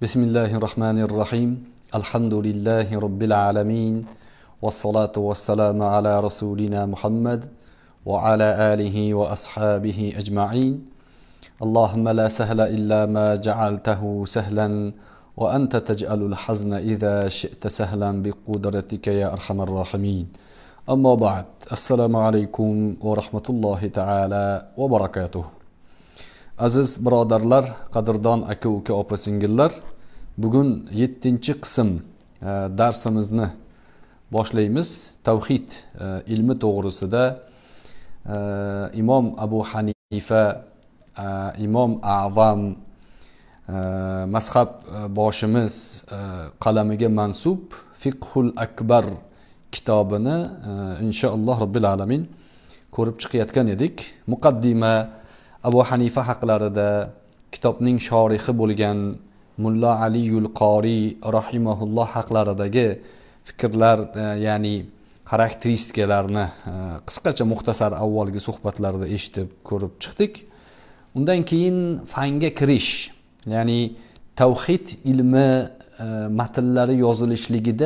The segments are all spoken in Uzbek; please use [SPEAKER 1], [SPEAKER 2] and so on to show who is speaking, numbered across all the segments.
[SPEAKER 1] Bismillahirrahmanirrahim. Alhamdulillahi Rabbil alamin. Wassalatu wassalamu ala rasulina Muhammad wa ala alihi wa ashabihi ajma'in. Allahumma la sahla illa ma ja'altahu sahlan wa anta taj'alul hazna idha shi'ta sahlan biqudratika ya arhamar rahimin. Amma ba'd. Assalomu alaykum va rahmatullohi ta'ala va barakatuh. Aziz birodarlar, qadrdon aka-uka, opa-singillar, bugun 7-qism darsimizni boshlaymiz. Tavhid ilmi to'g'risida Imom Abu Hanifa, Imom A'zam, mazhab boshimiz qalamiga mansub Fiqhul Akbar kitobini inshaalloh Robbil alamin ko'rib chiqayotgan edik. Muqaddima Abu Hanifa haqlarida kitobning shorihi bo'lgan Mulla Aliyul Qori rahimahulloh haqlaridagi fikrlar, ya'ni xarakteristikalarni qisqacha muxtasar avvalgi suhbatlarda eshitib ko'rib chiqdik. Undan keyin fanga kirish, ya'ni tavhid ilmi matnlari yozilishligida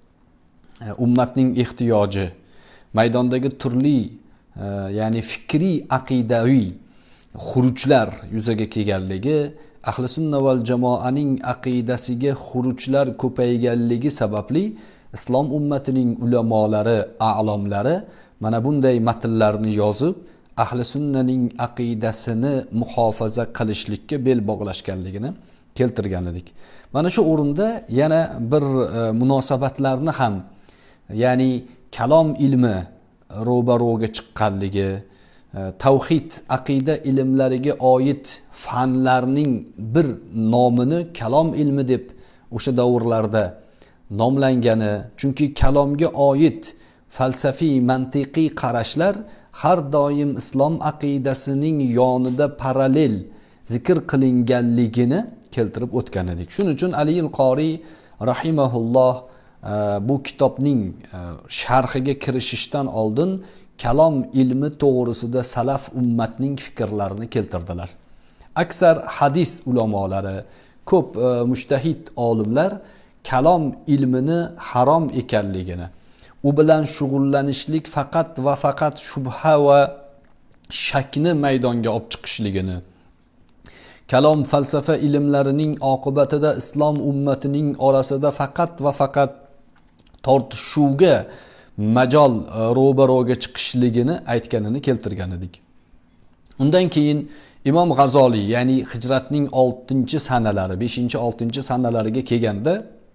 [SPEAKER 1] ummatning ehtiyoji, maydondagi turli ya'ni fikriy aqidaviy xurujlar yuzaga kelganligi, ahli sunna val jamoaning aqidasiga xurujlar ko'payganligi sababli islom ummatining ulamolari, a'lomlari mana bunday matnlarni yozib, ahli sunnaning aqidasini muhofaza qilishlikka bel bog'lashganligini keltirgan edik. Mana shu o'rinda yana bir munosabatlarni ham, ya'ni kalom ilmi ro'baro'ga chiqqanligi, tavhid aqida ilmlariga oid fanlarning bir nomini kalom ilmi deb o'sha davrlarda nomlangani, chunki kalomga oid falsafiy mantiqiy qarashlar har doim islom aqidasining yonida parallel zikr qilinganligini keltirib o'tgan edik. Shuning uchun Aliyul Qori rahimahulloh bu kitobning sharhiga kirishishdan oldin kalom ilmi to'g'risida salaf ummatning fikrlarini keltirdilar. Aksar hadis ulamolari, ko'p mujtahid olimlar kalom ilmini harom ekanligini, u bilan shug'ullanishlik faqat va faqat shubha va shakni maydonga olib chiqishligini, kalom falsafa ilmlarining oqibatida islom ummatining orasida faqat va faqat tortishuvga majol ro'baro'ga chiqishligini aytganini keltirgan edik. Undan keyin Imom G'azoliy, ya'ni hijratning 6-sanalari, 5-6 sanalariga kelganda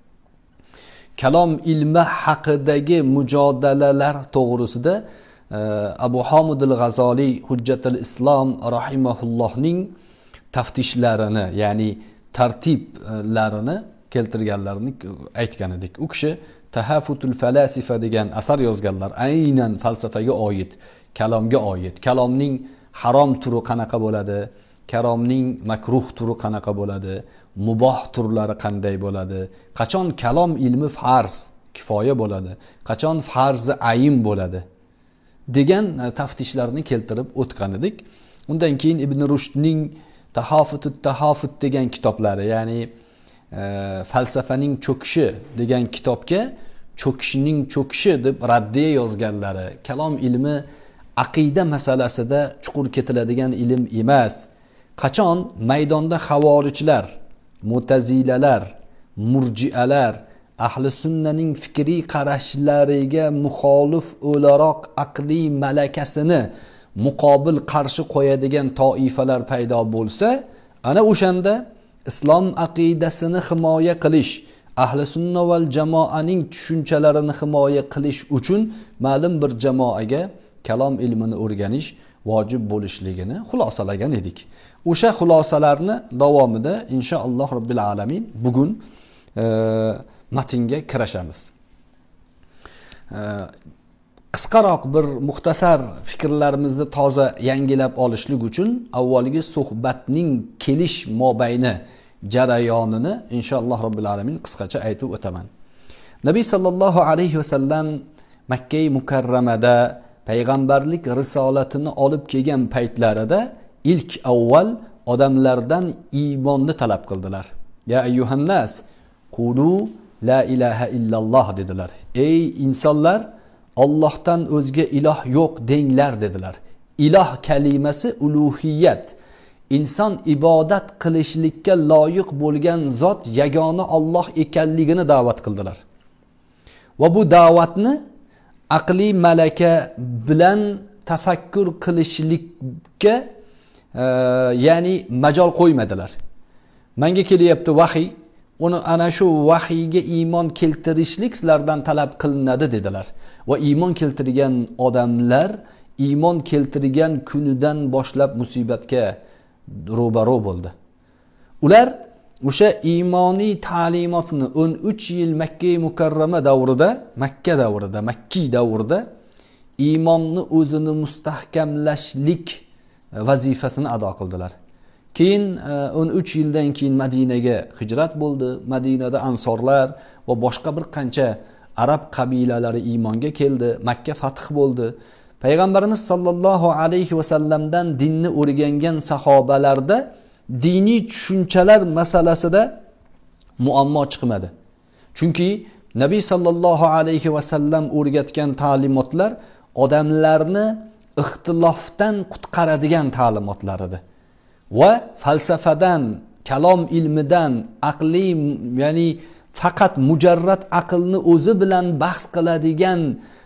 [SPEAKER 1] kalom ilmi haqidagi mujodalalar to'g'risida Abu Hamidul G'azoliy Hujjatul Islom rahimahullohning taftishlarini, ya'ni tartiblarini keltirganlarini aytgan edik. U kishi Tahafutul Falasifa degan asar yozganlar. Aynan falsafaga oid, kalomga oid. Kalomning harom turi qanaqa bo'ladi? Kalomning makruh turi qanaqa bo'ladi? Muboh turlari qanday bo'ladi? Qachon kalom ilmi farz, kifoya bo'ladi? Qachon farzi ayn bo'ladi? degan taftishlarni keltirib o'tgan edik. Undan keyin Ibn Rushdning Tahafut degan kitoblari, ya'ni falsafaning cho'kishi degan kitobga cho'kishning cho'kishi deb raddiya yozganlari, kalom ilmi aqida masalasida chuqur ketiladigan ilm emas. Qachon maydonda xavorijlar, mu'tazilalar, murjialar ahli sunnaning fikriy qarashlariga muxolif o'laroq aqliy malakasini muqobil qarshi qo'yadigan toifalar paydo bo'lsa, ana o'shanda islom aqidasini himoya qilish, ahli sunna val jamoaning tushunchalarini himoya qilish uchun ma'lum bir jamoaga kalom ilmini o'rganish vojib bo'lishligini xulosalagan edik. O'sha xulosalarni davomida inshaalloh Robbil alamin bugun matnga kirishamiz. Qisqaroq bir muxtasar fikrlarimizni toza yangilab olishlik uchun avvalgi suhbatning kelish mobayni jarayonini inshaalloh Robbil alamin qisqacha aytib o'taman. Nabiy sallallohu alayhi vasallam Makka mukarramada payg'ambarlik risolatini olib kelgan paytlarida ilk avval odamlardan iymonni talab qildilar. Ya ayyuhannas qulu la ilaha illalloh dedilar. Ey insonlar, Allohdan o'zga iloh yo'q denglar dedilar. Iloh kalimasi uluhiyat. Inson ibodat qilishlikka loyiq bo'lgan zot yagona Alloh ekanligini da'vat qildilar. Va bu da'vatni aqliy malaka bilan tafakkur qilishlikka ya'ni majol qo'ymadilar. Menga kelyapti vahiy, uni ana shu vahiyga iymon keltirishlik sizlardan talab qilinadi dedilar. Va iymon keltirgan odamlar iymon keltirgan kunidan boshlab musibatga ro'baro bo'ldi. Ular o'sha iymoniy ta'limotni 13 yil Makka mukarrama davrida, Makki davrida iymonni o'zini mustahkamlashlik vazifasini ado qildilar. Keyin 13 yildan keyin Madinaga hijrat bo'ldi. Madinada ansorlar va boshqa bir qancha arab qabilalari iymonga keldi. Makka fath bo'ldi. Payg'ambarimiz sollallohu alayhi va sallamdan dinni o'rgangan sahobalarda diniy tushunchalar masalasida muammo chiqmadi. Chunki Nabiy sollallohu alayhi va sallam o'rgatgan ta'limotlar odamlarni ixtilofdan qutqaradigan ta'limotlar edi. Va falsafadan, kalom ilmidan, aqliy, ya'ni faqat mujarrad aqlni o'zi bilan bahs qiladigan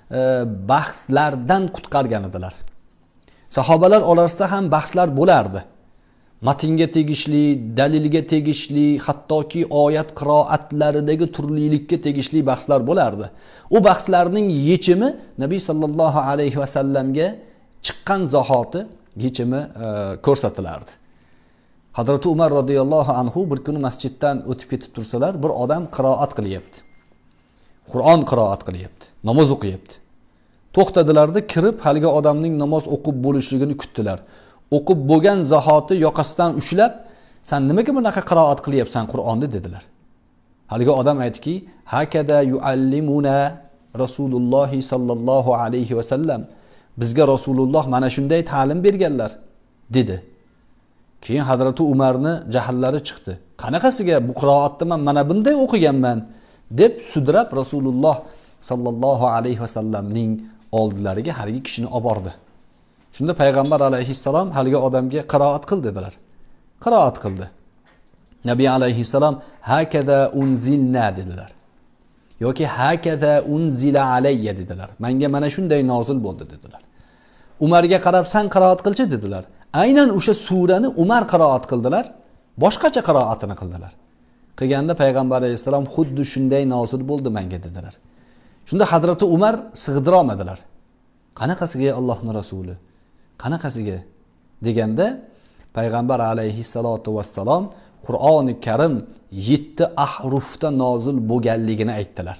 [SPEAKER 1] bahslardan qutqargan edilar. Sahobalar orasida ham bahslar bo'lardi. Matnga tegishli, dalilga tegishli, hattoki oyat qiroatlaridagi turlilikka tegishli bahslar bo'lardi. U bahslarning yechimi Nabiy sallallohu alayhi va sallamga chiqqan zahoti yechimi ko'rsatilardi. Hazrat Umar radhiyallohu anhu bir kuni masjiddan o'tib ketib tursalar, bir odam qiroat qilyapti. Qur'on qiroat qilyapti, namoz o'qiyapti. To'xtadilarda, kirib haligi odamning namoz o'qib bo'lishligini kutdilar. O'qib bo'lgan zahoti yoqasidan ushlab, "Sen nimaga bunaqa qiroat qilyapsan Qur'onni?" dedilar. Haligi odam aytdiki, "Hakada yuallimuna Rasululloh sallallohu alayhi va sallam. Bizga Rasululloh mana shunday ta'lim berganlar", dedi. Keyin Hazrati Umarni jahllari chiqdi. "Qanaqasiga bu qiroatni men mana bunday o'qiganman?" deb sudrab Rasululloh sallallohu alayhi va sallamning oldilariga haligi kishini olib bordi. Shunda payg'ambar alayhissalom haligi odamga qiroat qil dedilar. Qiroat qildi. Nabiy alayhissalom "Hakada unzilna" dedilar. Yoki "Hakada unzila alayya" dedilar. Menga mana shunday nozil bo'ldi dedilar. Umarga qarab "Sen qiroat qilchi" dedilar. Aynan o'sha surani Umar qiroat qildilar, boshqacha qiroatini qildilar. Qilganda payg'ambar alayhissalom "Xuddi shunday nozil bo'ldi menga" dedilar. Shunda Hazrati Umar sig'dira olmadilar. "Qanaqasiga Allohning rasuli? Qanaqasiga?" deganda payg'ambar alayhissalatu vassalom Qur'oni Karim 7 ahrufda nozil bo'lganligini aytdilar.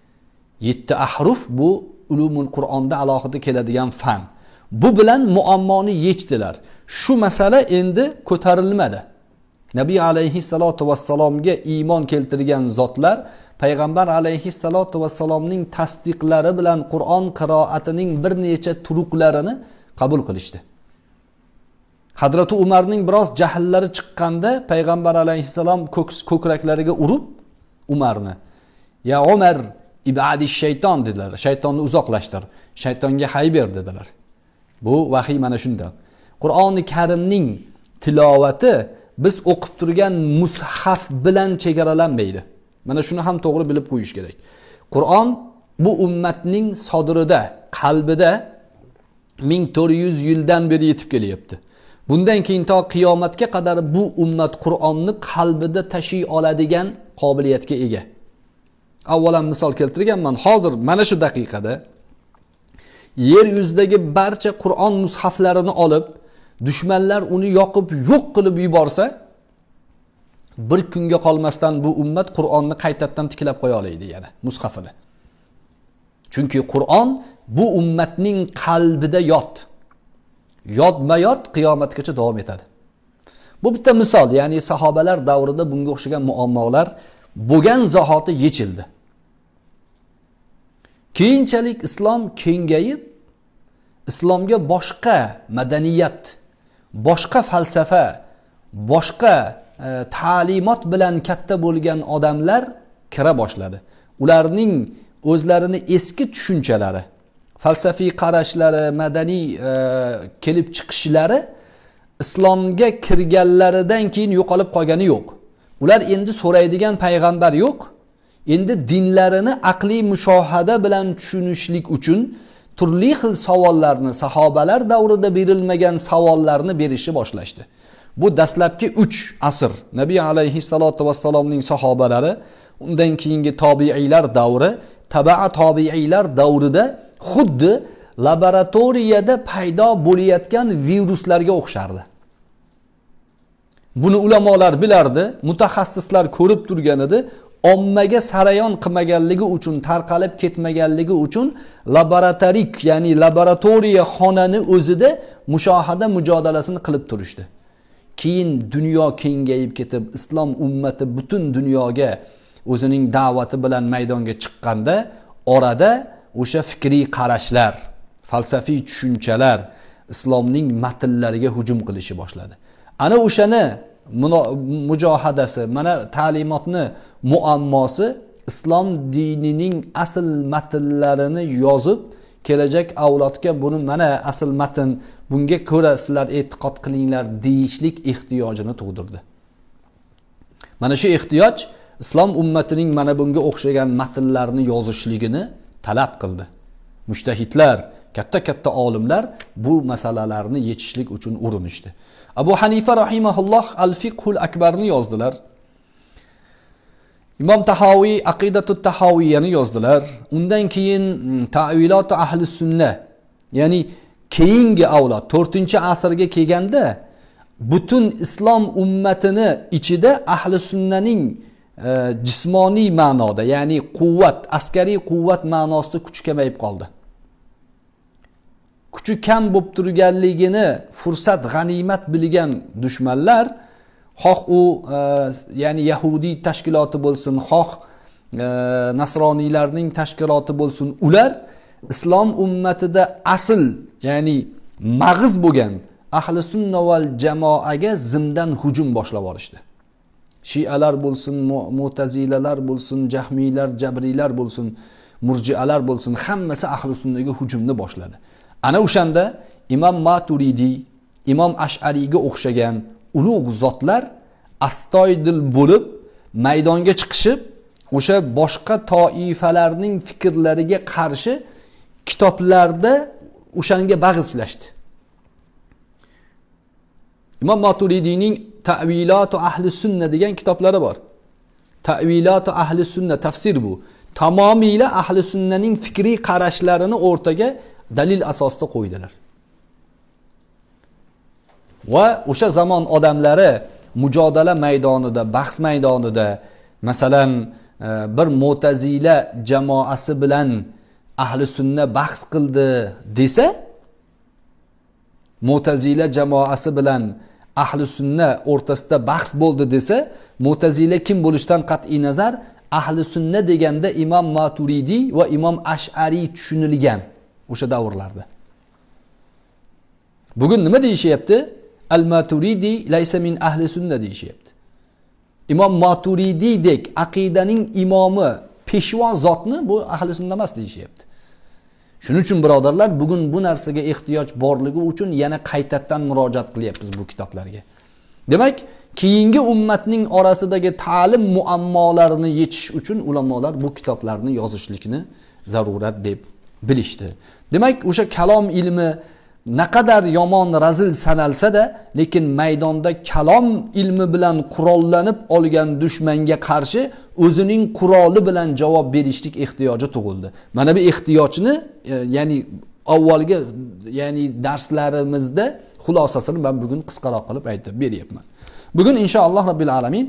[SPEAKER 1] 7 ahruf bu ulumul Qur'onda alohida keladigan fan. Bu bilan muammoni yechdilar. Shu masala endi ko'tarilmadi. Nabiy alayhissalatu vassalomga iymon keltirgan zotlar payg'ambar alayhissalatu vassalomning tasdiqlari bilan Qur'on qiroatining bir necha turuqlarini qabul qilishdi. Hazrati Umarning biroz jahllari chiqqanda payg'ambar alayhissalom ko'kraklariga urib Umarni "Ya Umar, ibadish shayton" dedilar. Shaytonni uzoqlashtir. Shaytonga hay ber dedilar. Bu vahiy mana shunday. Qur'oni Karimning tilovati biz o'qib turgan mushaf bilan chegaralanmaydi. Mana shuni ham to'g'ri bilib qo'yish kerak. Qur'on bu ummatning sodirida, qalbida 1400 yildan beri yetib kelyapti. Bundan keyin to qiyomatga qadar bu ummat Qur'onni qalbida tashiy oladigan qobiliyatga ega. Avvalan misol keltirganman. Hozir mana shu daqiqada yer yuzidagi barcha Qur'on mushaflarini olib, dushmanlar uni yoqib yo'q qilib yuborsa, bir kunga qolmasdan bu ummat Qur'onni qaytadan tiklab qo'ya oladi yana mushafini. Chunki Qur'on bu ummatning qalbida yot. Yodma-yod qiyomatgacha davom etadi. Bu bitta misol, ya'ni sahobalar davrida bunga o'xshagan muammolar bo'lgan zahoti yechildi. Keyinchalik islom kengayib, islomga boshqa madaniyat, boshqa falsafa, boshqa ta'limot bilan katta bo'lgan odamlar kira boshladi. Ularning o'zlarini eski tushunchalari, falsafiy qarashlari, madaniy kelib chiqishlari islomga kirganlaridan keyin yo'qolib qolgani yo'q. Ular endi so'raydigan payg'ambar yo'q. Endi dinlarini aqliy mushohada bilan tushunishlik uchun turli xil savollarni, sahobalar davrida berilmagan savollarni berishni boshlashdi. Bu dastlabki 3 asr Nabiy alayhissalatu vassalomning sahobalari, undan keyingi tobiiylar davri, tabi'a tobiiylar davrida xuddi laboratoriyada paydo bo'layotgan viruslarga o'xshardi. Buni ulamolar bilardi, mutaxassislar ko'rib turgan edi. Ommaga sarayon qilmaganligi uchun, tarqalib ketmaganligi uchun laboratorik, ya'ni laboratoriya xonani o'zida mushohada mujodalasini qilib turishdi. Keyin dunyo kengayib ketib, islom ummati butun dunyoga o'zining da'vati bilan maydonga chiqqanda, orada o'sha fikriy qarashlar, falsafiy tushunchalar islomning matnlariga hujum qilishi boshladi. Ana o'shani mujohadasi, mana ta'limotni muammosi islom dinining asl matnlarini yozib, kelajak avlodga buni mana asl matn, bunga ko'ra sizlar e'tiqod qilinglar deyishlik ehtiyojini tug'dirdi. Mana shu ehtiyoj islom ummatining mana bunga o'xshagan matnlarni yozishligini talab qildi. Mujtahidlar, katta olimlar bu masalalarni yechishlik uchun urinishdi. Abu Hanifa rahimahulloh Al-Fiqhul Akbarni yozdilar. Imom Tahoviy Aqidatut Tahoviyyani yozdilar. Undan keyin Ta'vilat ahli sunna, ya'ni keyingi avlod 4-asrga kelganda butun islom ummatini ichida ahli sunnaning jismoniy ma'noda, ya'ni quvvat, askariy quvvat ma'nosida kuchi kamayib qoldi. Kuchi kam bo'lib turganligini fursat, g'animat bilgan dushmanlar, xoh u ya'ni yahudiy tashkiloti bo'lsin, xoh nasroniylarning tashkiloti bo'lsin, ular islom ummatida asl, ya'ni mag'iz bo'lgan ahli sunna val jamoaga zimdan hujum boshlab olishdi. Shialar bo'lsin, mu'tazilalar bo'lsin, jahmiylar, jabriylar bo'lsin, murjialar bo'lsin, hammasi ahli sunnaga hujumni boshladi. Ana o'shanda Imom Maturidiy, Imom Ash'ariyga o'xshagan ulug' zotlar astoydil bo'lib maydonga chiqishib, o'sha boshqa toifalarning fikrlariga qarshi kitoblarda o'shanga bag'ishlashdi. Imom Maturidiyning Ta'vilatu ahli sunna degan kitoblari bor. Ta'vilatu ahli sunna tafsir bu. Tamomiyla ahli sunnaning fikriy qarashlarini o'rtaga dalil asosida qo'ydilar. Va o'sha zamon odamlari mujodala maydonida, bahs maydonida, masalan, bir Mu'tazila jamoasi bilan ahli sunna bahs qildi desa, Mu'tazila jamoasi bilan ahli sunna o'rtasida bahs bo'ldi desa, Mu'tazila kim bo'lishdan qat'iy nazar ahli sunna deganda Imom Maturidiy va Imom Ash'ariy tushunilgan o'sha davrlarda. Bugun nima deyishyapti? Al-Maturidi laysa min ahli sunna deyishyapti. Imom Maturidiydek aqidaning imomi, peshvo zotni bu ahli sunna emas deyishyapti. Shuning uchun birodarlar, bugun bu narsaga ehtiyoj borligi uchun yana qaytadan murojaat qilyapmiz bu kitoblarga. Demak, keyingi ummatning orasidagi ta'lim muammolarini yechish uchun ulamolar bu kitoblarni yozishlikni zarurat deb bilishdi. Demak, o'sha kalom ilmi naqadar yomon, razil sanalsa-da, lekin maydonda kalom ilmi bilan qurollanib olgan dushmanga qarshi o'zining quroli bilan javob berishlik ehtiyoji tug'ildi. Mana bu ehtiyojni, ya'ni avvalgi, ya'ni darslarimizda xulosasini men bugun qisqaroq qilib aytib beryapman. Bugun inshaalloh Robbil alamin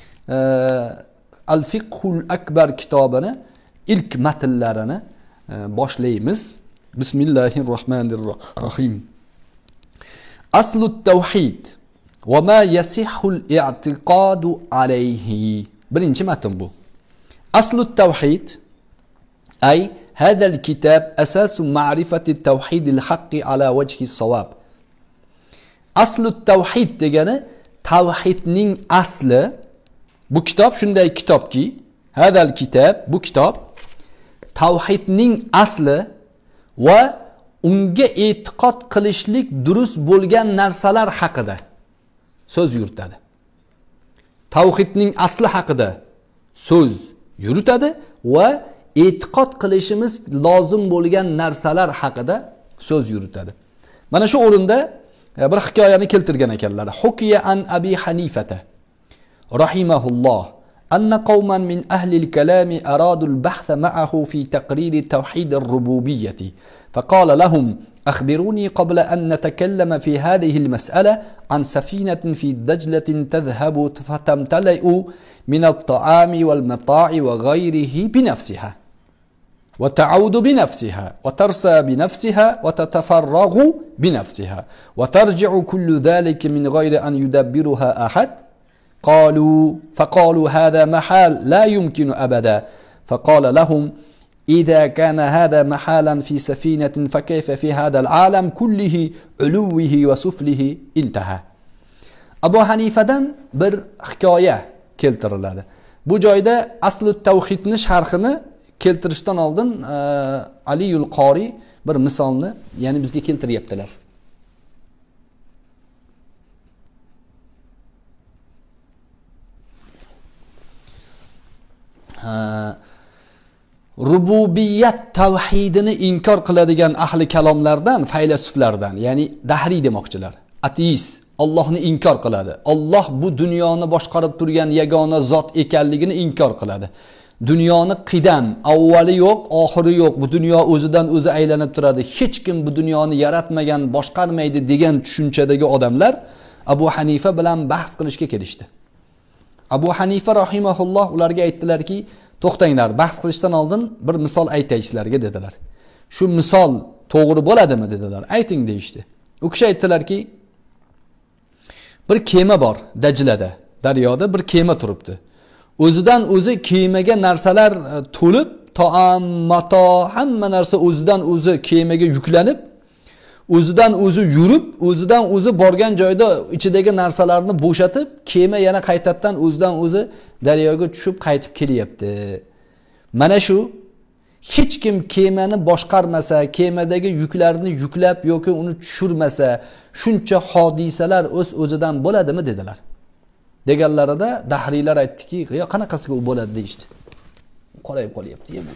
[SPEAKER 1] Al-Fiqhul Akbar kitobini ilk matnlarini boshlaymiz. Bismillahirrohmanirrohim. Aslut tawhid va ma yasihul i'tiqadu alayhi. Birinchi matn bu. Aslut tawhid ay hada al-kitab asasu ma'rifati at-tawhid al-haqqi ala wajhi as-sawab. Aslut tawhid degani tavhidning asli, bu kitob shunday kitobki, hadal kitob, bu kitob tavhidning asli va unga e'tiqod qilishlik durust bo'lgan narsalar haqida so'z yuritadi. Tavhidning asli haqida so'z yuritadi va e'tiqod qilishimiz lozim bo'lgan narsalar haqida so'z yuritadi. Mana shu o'rinda bir hikoyani keltirgan ekanlar. Hukiya an Abi Hanifata rahimahulloh anna qawman min ahli al-kalam aradu al-bahth ma'ahu fi taqrir tawhid ar-rububiyyah faqala lahum أخبروني قبل أن نتكلم في هذه المسألة عن سفينة في دجلة تذهب فتمتلئ من الطعام والمطاع وغيره بنفسها وتعود بنفسها وترسى بنفسها وتتفرغ بنفسها وترجع كل ذلك من غير أن يدبرها أحد فقالوا هذا محال لا يمكن أبدا فقال لهم إذا كان هذا محالا في سفينة فكيف في هذا العالم كله علوه وسفله انتهى. Abu Hanifadan bir hikoya keltiriladi. Bu joyda asli tavhidni sharhini keltirishdan oldin Aliyul Qori bir misolni ya'ni bizga keltiryaptilar. Rububiyat tavhidini inkor qiladigan ahli kalomlardan, faylasuflardan, ya'ni dahriy demoqchilar, ateist, Allohni inkor qiladi. Alloh bu dunyoni boshqarib turgan yagona zot ekanligini inkor qiladi. Dunyoni qidam, avvali yo'q, oxiri yo'q. Bu dunyo o'zidan o'zi aylanib turadi. Hech kim bu dunyoni yaratmagan, boshqarmaydi degan tushunchadagi odamlar Abu Hanifa bilan bahs qilishga kelishdi. Abu Hanifa rahimahulloh ularga aytdilarki, to'xtanglar, bahs qilishdan oldin bir misol aytay sizlarga dedilar. Shu misol to'g'ri bo'ladimi dedilar. Ayting deyishdi. U kishi aytdilarki, bir kema bor Dajlada, daryoda bir kema turibdi. O'zidan o'zi kemaga narsalar to'lib, taom, mato, hamma narsa o'zidan o'zi kemaga yuklanib, o'zidan o'zi yurib, o'zidan o'zi borgan joyda ichidagi narsalarni bo'shatib, kema yana qaytadan o'zidan o'zi daryoga tushib qaytib kelyapti. Mana shu hech kim kemani boshqarmasa, kemadagi yuklarni yuklab yoki uni tushirmasa, shuncha hodisalar o'z-o'zidan bo'ladimi dedilar. Deganlarida dahriylar aytdiki, "Yo, qanaqasiga u bo'ladi" deydi. Qorayib qolyapti bu.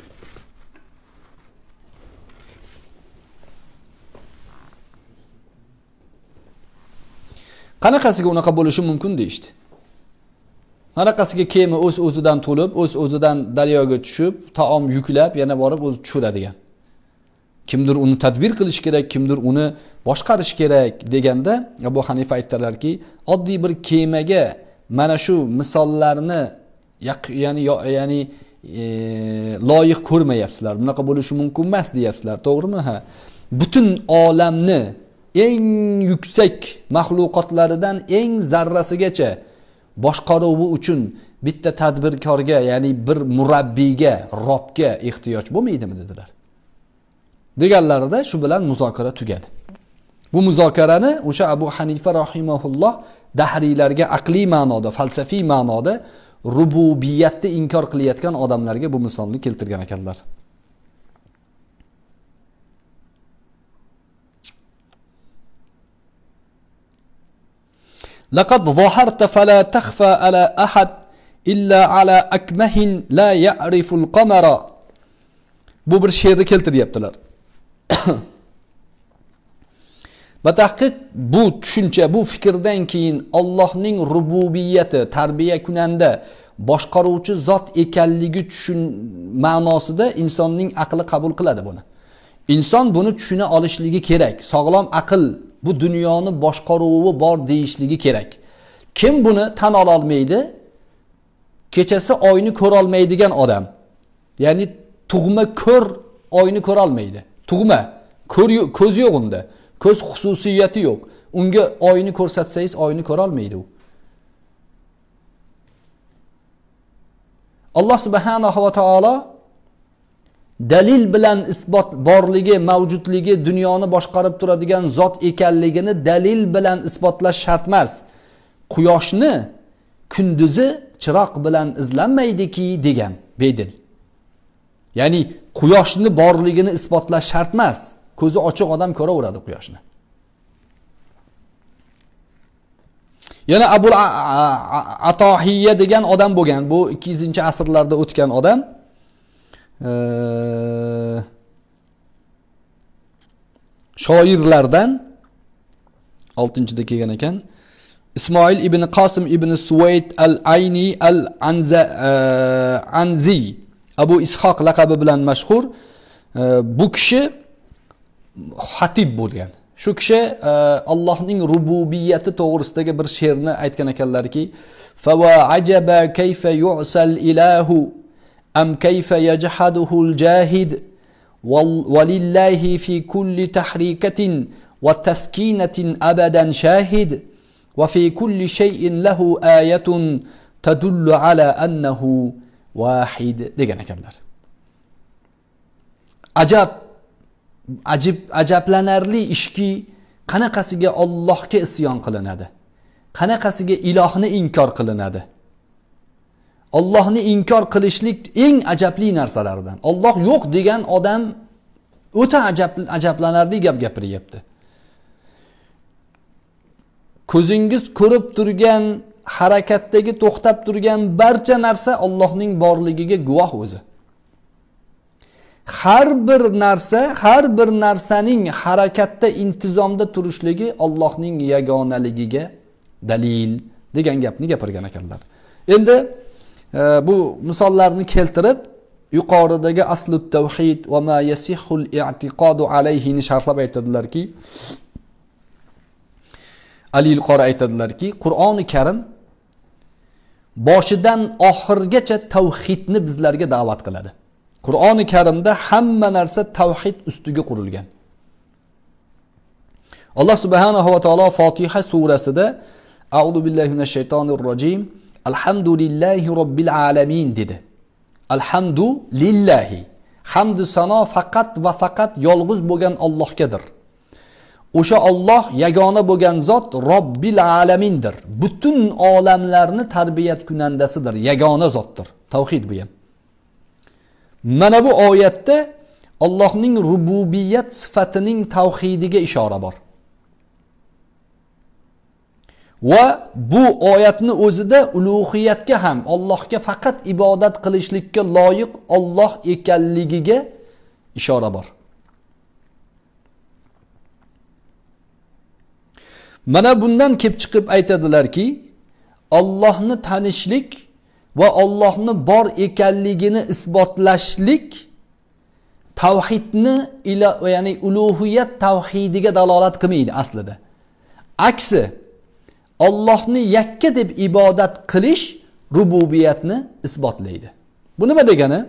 [SPEAKER 1] Qanaqasiga unaqa bo'lishi mumkin deydi. Qanaqasiga kema o'z-o'zidan to'lib, o'z-o'zidan daryoga tushib, taom yuklab, yana borib o'zi tushiradigan. Kimdir uni tadbir qilish kerak, kimdir uni boshqarish kerak deganda Abu Hanifa aytdilarki, oddiy bir kemaga mana shu misollarni ya'ni loyiq ko'rmayapsizlar. Bunaqa bo'lishi mumkin emas deyapsizlar, to'g'rimi? Ha. Butun olamni eng yuksak mahluqotlaridan eng zarrasigacha boshqaruvi uchun bitta tadbirkorga, ya'ni bir murabbiyga, robga ehtiyoj bo'lmaydimi dedilar. Deganlarida shu bilan muzokara tugadi. Bu muzokarani o'sha Abu Hanifa rahimahulloh dahriylarga aqliy ma'noda, falsafiy ma'noda rububiyatni inkor qilayotgan odamlarga bu misolni keltirgan ekanlar. Laqad zaharta fala takhfa ala ahad illa ala akmahin la ya'riful qamara. Bu bir she'rni keltiryaptilar. Batahqiq bu tushuncha, bu fikrdan keyin Allohning rububiyati, tarbiya kunanda boshqaruvchi zot ekanligi ma'nosida insonning aqli qabul qiladi buni. Inson buni tushuna olishligi kerak. Sog'lom aql bu dunyoni boshqaruvi bor deyishligi kerak. Kim buni tan ola olmaydi? Kechasi oyni ko'ra olmaydigan odam. Ya'ni tug'ma ko'r oyni ko'ra olmaydi. Tug'ma ko'z yo'q unda. Ko'z xususiyati yo'q. Unga oyni ko'rsatsangiz oyni ko'ra olmaydi u. Alloh subhanahu va taolo dalil bilan isbot borligi, mavjudligi, dunyoni boshqarib turadigan zot ekanligini dalil bilan isbotlash shart emas. quyoshni kunduzi chiroq bilan izlanmaydiki degan bedil. Ya'ni quyoshni borligini isbotlash shart emas. Ko'zi ochiq odam ko'raveradi quyoshni. Yana Abul Atohiyya degan odam bo'lgan. Bu 200-asrlarda o'tgan odam. Shoirlardan 6-da kelgan ekan. Ismoil ibn Qosim ibn Suvayd al-Ayni al-Anzi Abu Ishoq laqabi bilan mashhur. Bu kishi xatib bo'lgan. Shu kishi Allohning rububiyati to'g'risidagi bir she'rni aytgan ekanlarki, "Fa va ajaba kayfa yu'sal ilahu am kayfa yajhaduhu al-jahid walillahi fi kulli tahrikatin wa taskinatin abadan shahid wa fi kulli shay'in lahu ayatun tadullu ala annahu wahid" degan ekanlar. Ajablanarli ishki qanaqasiga Allohga isyon qilinadi. Qanaqasiga ilohni inkor qilinadi. Allohni inkor qilishlik eng ajabli narsalardan. Alloh yo'q degan odam o'ta ajablanarli gap gapiryapti. Ko'zingiz ko'rib turgan, harakatdagi to'xtab turgan barcha narsa Allohning borligiga guvoh o'zi. Har bir narsaning harakatda, intizomda turishligi Allohning yagonaligiga dalil degan gapni gapirgan ekanlar. Endi bu misollarni keltirib, yuqoridagi aslut tavhid va ma yasihul i'tiqodu alayhi ni sharhlab aytadilarki, Ali al-Qori aytadilarki, Qur'oni Karim boshidan oxirgacha tavhidni bizlarga da'vat qiladi. Qur'oni Karimda hamma narsa tavhid ustiga qurilgan. Alloh subhanahu va taolo Fotiha surasida A'udhu billahi minash shaytonir rojim Alhamdulillahi robbil alamin dedi. Alhamdulillahi. Hamd sano faqat va faqat yolg'iz bo'lgan Allohgadir. O'sha Alloh yagona bo'lgan zot Robbil alamindir. Butun olamlarni tarbiyat kunandasidir, yagona zotdir. Tavhid bu ham. Mana bu oyatda Allohning rububiyat sifatining tavhidiga ishora bor. Va bu oyatni o'zida ulug'iyatga ham, Allohga faqat ibodat qilishlikka loyiq Alloh ekanligiga ishora bor. Mana bundan kelib chiqib aytadilarki, Allohni tanishlik va Allohni bor ekanligini isbotlashlik tavhidni ya'ni ulug'iyat tavhidiga dalolat qilmaydi aslida. Aksi Allohni yakka deb ibodat qilish rububiyatni isbotlaydi. Bu nima degani?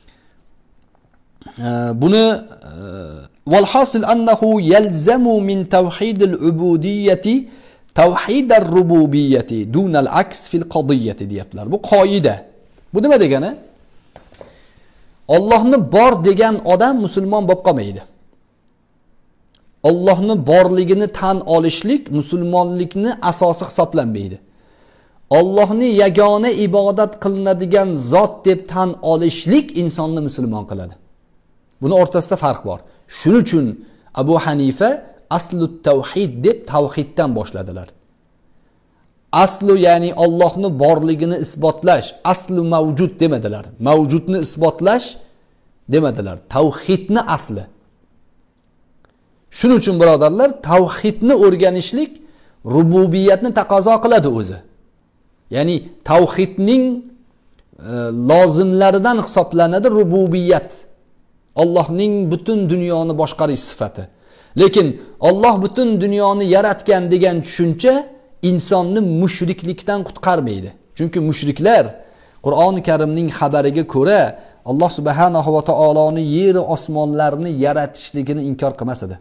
[SPEAKER 1] Buni valhasil annahu yalzamu min tavhidil ubudiyyati tavhidar rububiyyati dunal aks fil qadiyyati deyaptilar. Bu qoida. Bu nima degani? Allohni bor degan odam musulmon bo'lib qolmaydi. Allohni borligini tan olishlik musulmonlikni asosi hisoblanmaydi. Allohni yagona ibodat qilinadigan zot deb tan olishlik insonni musulmon qiladi. Buni o'rtasida farq bor. Shuning uchun Abu Hanifa aslut tavhid deb tavhiddan boshladilar. Aslu ya'ni Allohni borligini isbotlash, aslu mavjud demadilar. Mavjudni isbotlash demadilar. Tavhidni asli. Shuning uchun birodarlar, tavhidni o'rganishlik rububiyatni taqozo qiladi o'zi. Ya'ni tavhidning lozimlaridan hisoblanadi rububiyat. Allohning butun dunyoni boshqarish sifati. Lekin Alloh butun dunyoni yaratgan degan tushuncha insonni mushriklikdan qutqarmaydi. Chunki mushriklar Qur'oni Karimning xabariga ko'ra Alloh subhanahu va taoloning yer va osmonlarni yaratishligini inkor qilmas edi.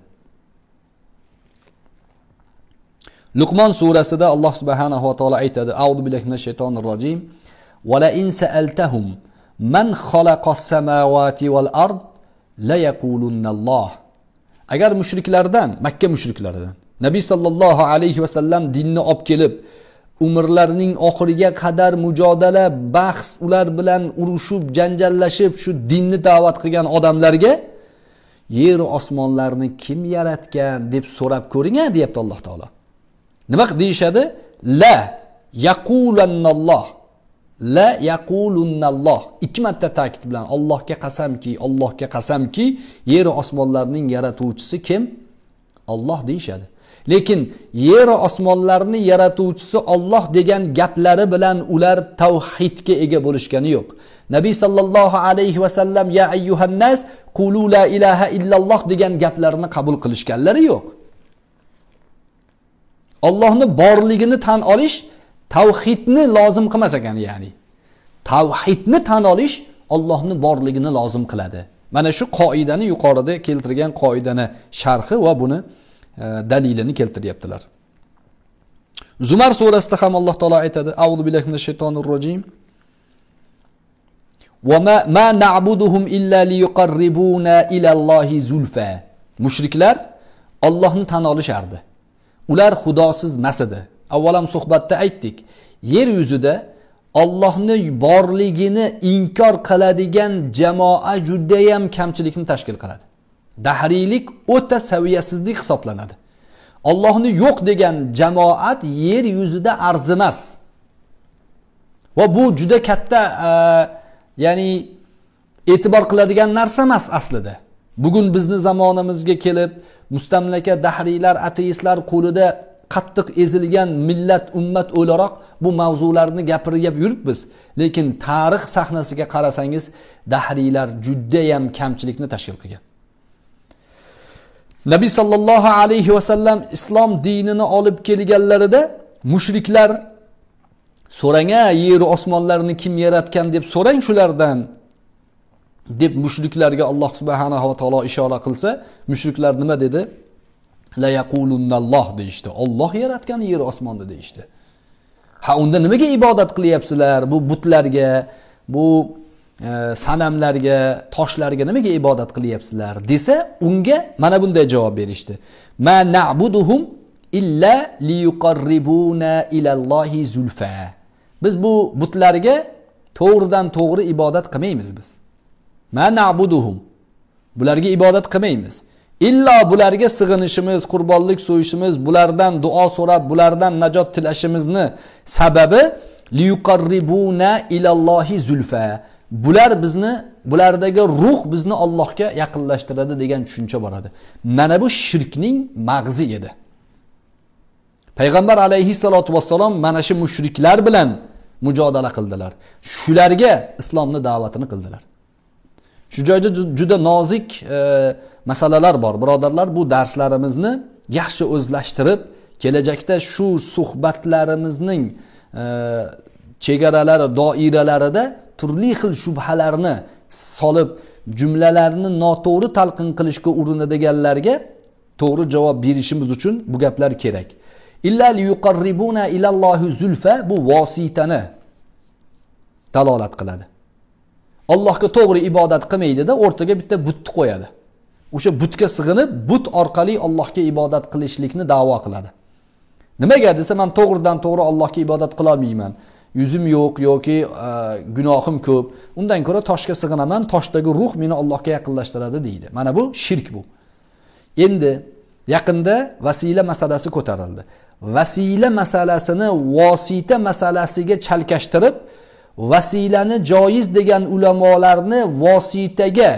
[SPEAKER 1] Luqmon surasida Alloh subhanahu va taolo aytadi: A'udhu billahi minash shaytonir rojim. Va la in sa'altahum man khalaqas samawati wal ard la yaqulunalloh. Agar mushriklardan, Makka mushriklaridan Nabiy sallallohu alayhi va sallam dinni olib kelib, umrlarining oxiriga qadar mujodala, bahs, ular bilan urushib, janjallashib shu dinni da'vat qilgan odamlarga yer osmonlarni kim yaratgan deb so'rab ko'ring-a, deyapti Alloh taolo. Nima deyishadi? La yaqulannalloh. La yaqulunnalloh. 2 marta ta'kid bilan Allohga qasamki, Allohga qasamki, yer osmonlarning yaratuvchisi kim? Alloh deyishadi. Lekin yer osmonlarni yaratuvchisi Alloh degan gaplari bilan ular tavhidga ega bo'lishgani yo'q. Nabiy sallallohu alayhi va sallam ya ayyuhan nas qulu la ilaha illalloh degan gaplarini qabul qilishganlari yo'q. Allohni borligini tan olish tavhidni lozim qilmas ekan, ya'ni. Tavhidni tan olish Allohni borligini lozim qiladi. Mana shu qoidani yuqorida keltirgan qoidani sharhi va buni dalilini keltiryaptilar. Zumar surasida ham Alloh taolo aytadi: A'udhu billahi minash shaytonir rojim. Va ma na'buduhum illa liyuqarribuna ila Allohi zulfa. Mushriklar Allohni tan olishardi. Ular xudosiz emas edi. Avvalam suhbatda aytdik. Yer yuzida Allohni borligini inkor qiladigan jamoa juda ham kamchilikni tashkil qiladi. Dahriylik o'ta saviyasizlik hisoblanadi. Allohni yo'q degan jamoat yer yuzida arzimas. Va bu juda katta ya'ni e'tibor qiladigan narsa emas aslida. Bugun bizni zamonimizga kelib, mustamlaka dahriylar, ateistlar qo'lida qattiq ezilgan millat, ummat o'laroq bu mavzularni gapirib yuribmiz. Lekin tarix sahnasiga qarasangiz, dahriylar juda ham kamchilikni tashkil qilgan. Nabiy sallallohu alayhi va sallam islom dinini olib kelganlarida mushriklar so'ranga yer osmonlarni kim yaratgan deb so'rang shulardan deb mushriklarga Alloh subhanahu va taolo ishora qilsa, mushriklar nima dedi? La yaqulunnalloh deyishdi. Alloh yaratgan yer osmonni deyishdi. Ha, unda nimaga ibodat qilyapsizlar? Bu butlarga, bu sanamlarga, toshlarga nimaga ibodat qilyapsizlar desa, unga mana bunday javob berishdi. Ma na'buduhum illa liyuqarribuna ila Allohi zulfa. Biz bu butlarga to'g'ridan to'g'ri ibodat qilmaymiz biz. Ma na'buduhum. Bularga ibodat qilmaymiz. Illo bularga sig'inishimiz, qurbonlik so'yishimiz, bulardan duo so'rab, bulardan najot tilashimizni sababi liyuqarribuna ila Allohi zulfa. Bular bizni, bulardagi ruh bizni Allohga yaqinlashtiradi degan tushuncha bor edi. Mana bu shirkning mag'zi edi. Payg'ambar alayhissalatu vassalom mana shu mushriklar bilan mujodala qildilar. Shularga islomni da'vatini qildilar. Shu joyda juda nozik masalalar bor. Birodarlar, bu darslarimizni yaxshi o'zlashtirib, kelajakda shu suhbatlarimizning chegaralari, doiralarida turli xil shubhalarni solib, jumlalarni noto'g'ri talqin qilishga urinadiganlarga to'g'ri javob berishimiz uchun bu gaplar kerak. Illa liyuqarribuna ilallohi zulfa, bu vositani dalolat qiladi. Allohga to'g'ri ibodat qilmaydi-da, o'rtaga bitta butni qo'yadi. O'sha butga sig'inib, but orqali Allohga ibodat qilishlikni da'vo qiladi. Nimaga desa, men to'g'ridan to'g'ri Allohga ibodat qila olmayman. Yuzim yo'q yoki gunohim ko'p. Undan ko'ra toshga sig'inaman, toshdagi ruh meni Allohga yaqinlashtiradi deydi. Mana bu shirk bu. Endi yaqinda vasila masalasi ko'tarildi. Vasila masalasini vosita masalasiga chalkashtirib, vasilani joiz degan ulamolarni vositaga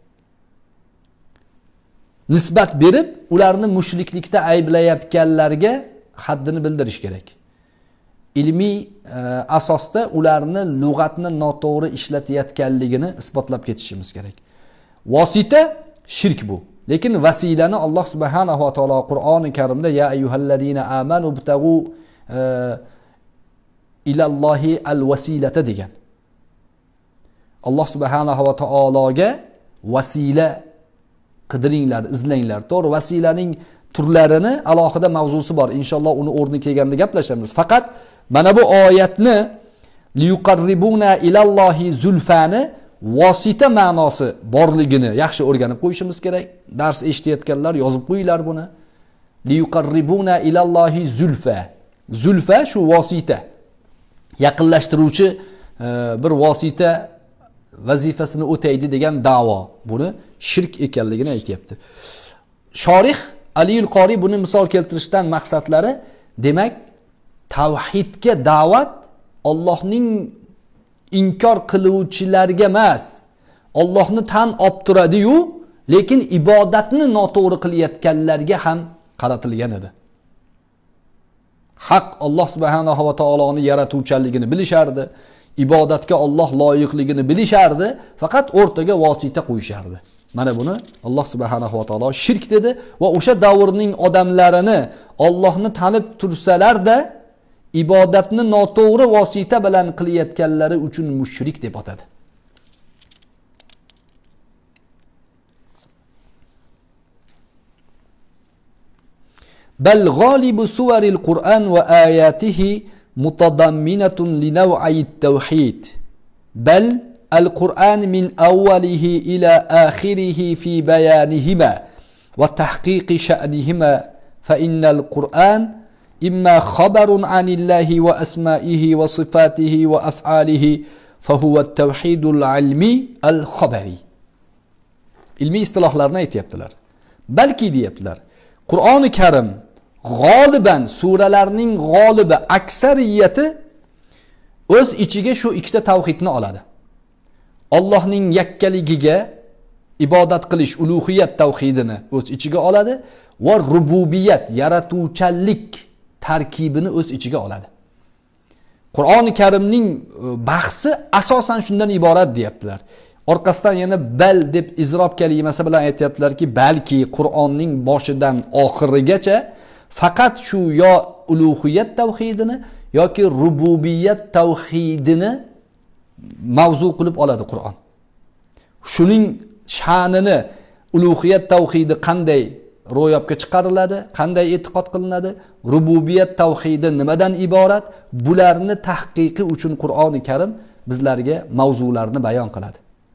[SPEAKER 1] nisbat berib, ularni mushriklikda ayblayotganlarga haddini bildirish kerak. Ilmiy asosda ularni lug'atni noto'g'ri ishlatayotganligini isbotlab ketishimiz kerak. Vosita shirk bu. Lekin vasilani Alloh subhanahu va taolo Qur'oni Karimda ya ayyuhallazina amanu btagu ilallohi al-vasilata degan. Alloh subhanahu va taologa vasila qidiringlar, izlanglar. To'g'ri, vasilaning turlarini alohida mavzusi bor. Inshaalloh uni o'rni kelganda gaplashamiz. Faqat mana bu oyatni liyuqarribuna ilallohi zulfani vosita ma'nosi borligini yaxshi o'rganib qo'yishimiz kerak. Dars eshitayotganlar yozib qo'yinglar buni. Liyuqarribuna ilallohi zulfa. Zulfa shu vosita, yaqinlashtiruvchi bir vosita vazifasini o'taydi degan da'vo. Buni shirk ekanligini aytibdi. Shorih Aliyul Qori buni misol keltirishdan maqsadlari, demak, tavhidga da'vat Allohning inkor qiluvchilarga emas, Allohni tan olib turadi-yu, lekin ibodatni noto'g'ri qilayotganlarga ham qaratilgan edi. Haq Alloh subhanahu va taoloning yaratuvchanligini bilishardi, ibodatga Alloh loyiqligini bilishardi, faqat o'rtaga vosita qo'yishardi. Mana buni Alloh subhanahu va taolo shirk dedi va o'sha davrning odamlarini Allohni tanib tursalar-da, ibodatni noto'g'ri vosita bilan qilayotganlari uchun mushrik deb atadi. Bal g'alibu suvaril Qur'an va ayatihi mutadamminatun li naw'i at-tauhid. Bal al-Qur'an min awwalihi ila akhirihi fi bayanihima wa tahqiqi sha'nihima fa innal Qur'an imma khabarun 'anillahi wa asma'ihi wa sifatihi wa af'alihi fa huwa at-tauhidul 'ilmi al-khabari. Ilmiy istilohlarni aytibdilar. Balki deyaptilar, Qur'oni Karim g'oliban suralarning g'olibi aksariyati o'z ichiga shu ikkita tavhidni oladi. Allohning yakkaligiga ibodat qilish, ulug'iyat tavhidini o'z ichiga oladi va rububiyat, yaratuvchanlik tarkibini o'z ichiga oladi. Qur'oni Karimning bahsi asosan shundan iborat deyaptilar. Orqasidan yana bal deb izrob kalimasi bilan aytayaptilarki, balki Qur'onning boshidan oxirigacha faqat shu yo ulug'iyat tavhidini yoki rububiyat tavhidini mavzu qilib oladi Qur'on. Shuning sha'nini, ulug'iyat tavhidi qanday ro'yobga chiqariladi, qanday e'tiqod qilinadi, rububiyat tavhidi nimadan iborat, bularni tahqiqi uchun Qur'oni Karim bizlarga mavzularni bayon qiladi.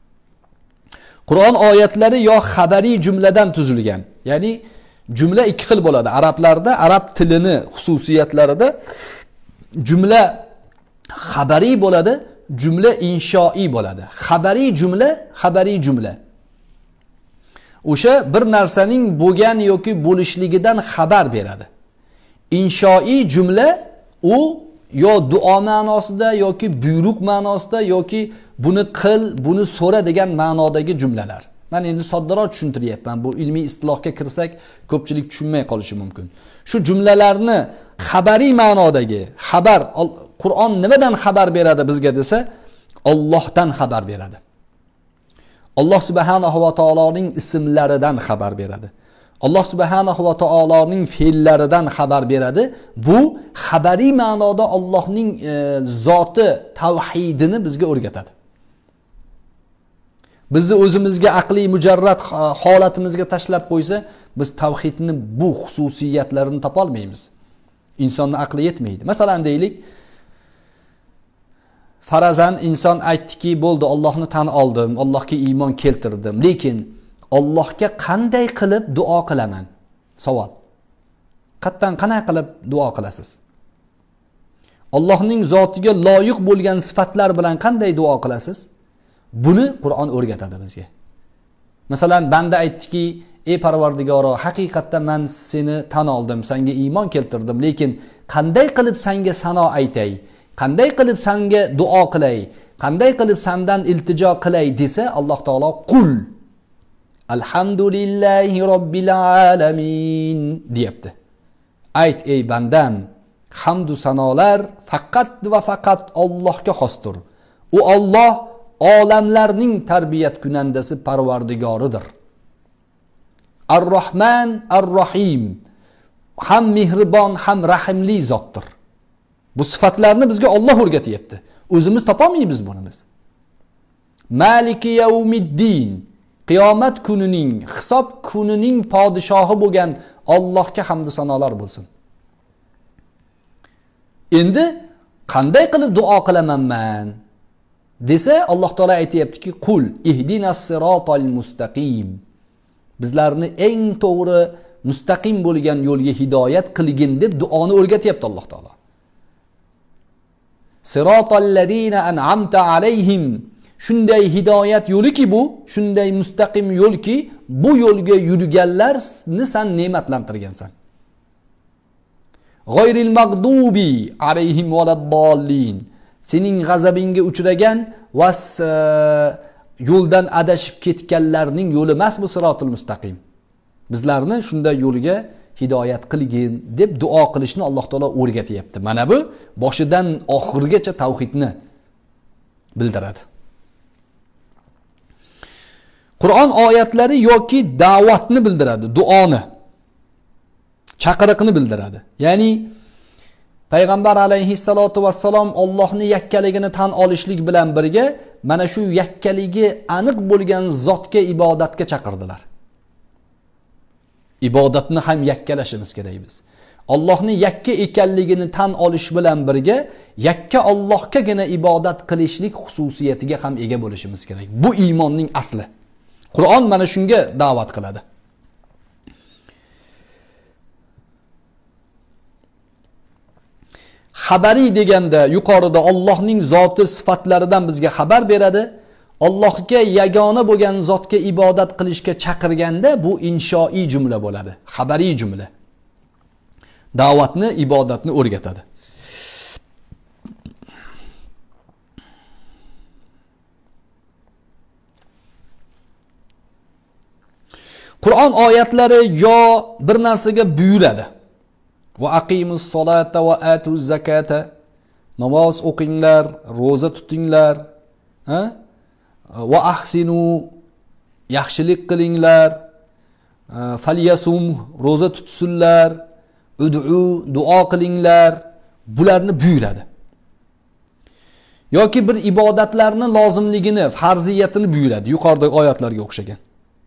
[SPEAKER 1] Qur'on oyatlari yo xabariy jumladan tuzilgan. Ya'ni jumla ikki xil bo'ladi. Arablarda, arab tilini xususiyatlarida jumla xabariy bo'ladi, jumla inshoiy bo'ladi. Xabariy jumla. O'sha bir narsaning bo'lgan yoki bo'lishligidan xabar beradi. Inshoiy jumla u yo duo ma'nosida yoki buyruq ma'nosida yoki buni qil, buni so'ra degan ma'nodagi jumlalar. Men endi soddaroq tushuntiryapman. Bu ilmiy istilohga kirsak, ko'pchilik tushunmay qolishi mumkin. Shu jumlalarni xabariy ma'nodagi xabar, Qur'on nimadan xabar beradi bizga desa, Allohdan xabar beradi. Alloh subhanahu va taoloning ismlaridan xabar beradi. Alloh subhanahu va taoloning fe'llaridan xabar beradi. Bu xabariy ma'noda Allohning zoti, tavhidini bizga o'rgatadi. Bizni o'zimizga aqliy mujarrad holatimizga tashlab qo'ysa, biz tavhidni bu xususiyatlarini topa olmaymiz. Insonning aqli yetmaydi. Masalan deylik, farazan inson aytdiki, bo'ldi, Allohni tan oldim, Allohga iymon keltirdim, lekin Allohga qanday qilib duo qilaman? Savol. Qanday qilib duo qilasiz? Allohning zotiga loyiq bo'lgan sifatlar bilan qanday duo qilasiz? Buni Qur'on o'rgatadi bizga. Masalan, banda aytdiki, ey Parvardigoro, haqiqatda men seni tan oldim, senga iymon keltirdim, lekin qanday qilib senga sano aytay? Qanday qilib senga duo qilay? Qanday qilib sendan iltijo qilay desa, Alloh taolo qul alhamdulillahi robbil alamin deyapti. Ayt ey bandam, hamd va sanolar faqat va faqat Allohga xosdir. U Alloh olamlarning tarbiyat kunandasi, Parvardigoridir. Ar-Rahman, Ar-Rahim, ham mehribon, ham rahimli zotdir. Bu sifatlarni bizga Alloh o'rgatyapti. O'zimiz topolmaymiz buni biz. Maliki yawmiddin, qiyomat kunining, hisob kunining podshohi bo'lgan Allohga hamd sanolar bo'lsin. Endi qanday qilib duo qilaman men desa, Alloh taolo aytayaptiki, qul ihdinas siratal mustaqim. Bizlarni eng to'g'ri, mustaqim bo'lgan yo'lga hidoyat qilgin deb duoni o'rgatyapti Alloh taolo. Siratal ladina an'amta alayhim. Shunday hidoyat yo'liki bu, shunday mustaqim yo'lki, bu yo'lga yurganlarni sen ne'matlantirgansan. G'oyril magdubi alayhim valaddallin. Sening g'azabingga uchragan va yo'ldan adashib ketganlarning yo'li emas bu sirotul mustaqim. Bizlarni shunday yo'liga hidoyat qilgin deb duo qilishni Alloh taolo o'rgatyapti. Mana bu boshidan oxirigacha tavhidni bildiradi. Qur'on oyatlari yoki da'vatni bildiradi, duoni, chaqiriqni bildiradi. Ya'ni Payg'ambar alayhissalatu vassalom Allohning yakkaligini tan olishlik bilan birga mana shu yakkaligi aniq bo'lgan zotga ibodatga chaqirdilar. Ibodatni ham yakkalashimiz kerak biz. Allohning yakka ekanligini tan olish bilan birga yakka Allohgagina ibodat qilishlik xususiyatiga ham ega bo'lishimiz kerak. Bu iymonning asli. Qur'on mana shunga da'vat qiladi. Xabari deganda yuqorida Allohning zoti sifatlaridan bizga xabar beradi. Allohga yagona bo'lgan zotga ibodat qilishga chaqirganda bu inshoiy jumla bo'ladi. Xabariy jumla. Da'vatni, ibodatni o'rgatadi. Qur'on oyatlari yo bir narsaga buyuradi. Va aqimus solata va atuz zakata. Namoz o'qinglar, roza tutinglar, va ahsinu, yaxshilik qilinglar, falyasum, roza tutsunlar, ud'u, duo qilinglar, bularni buyuradi. Yoki bir ibodatlarni lozimligini, farziyatini buyuradi, yuqoridagi oyatlarga o'xshagan.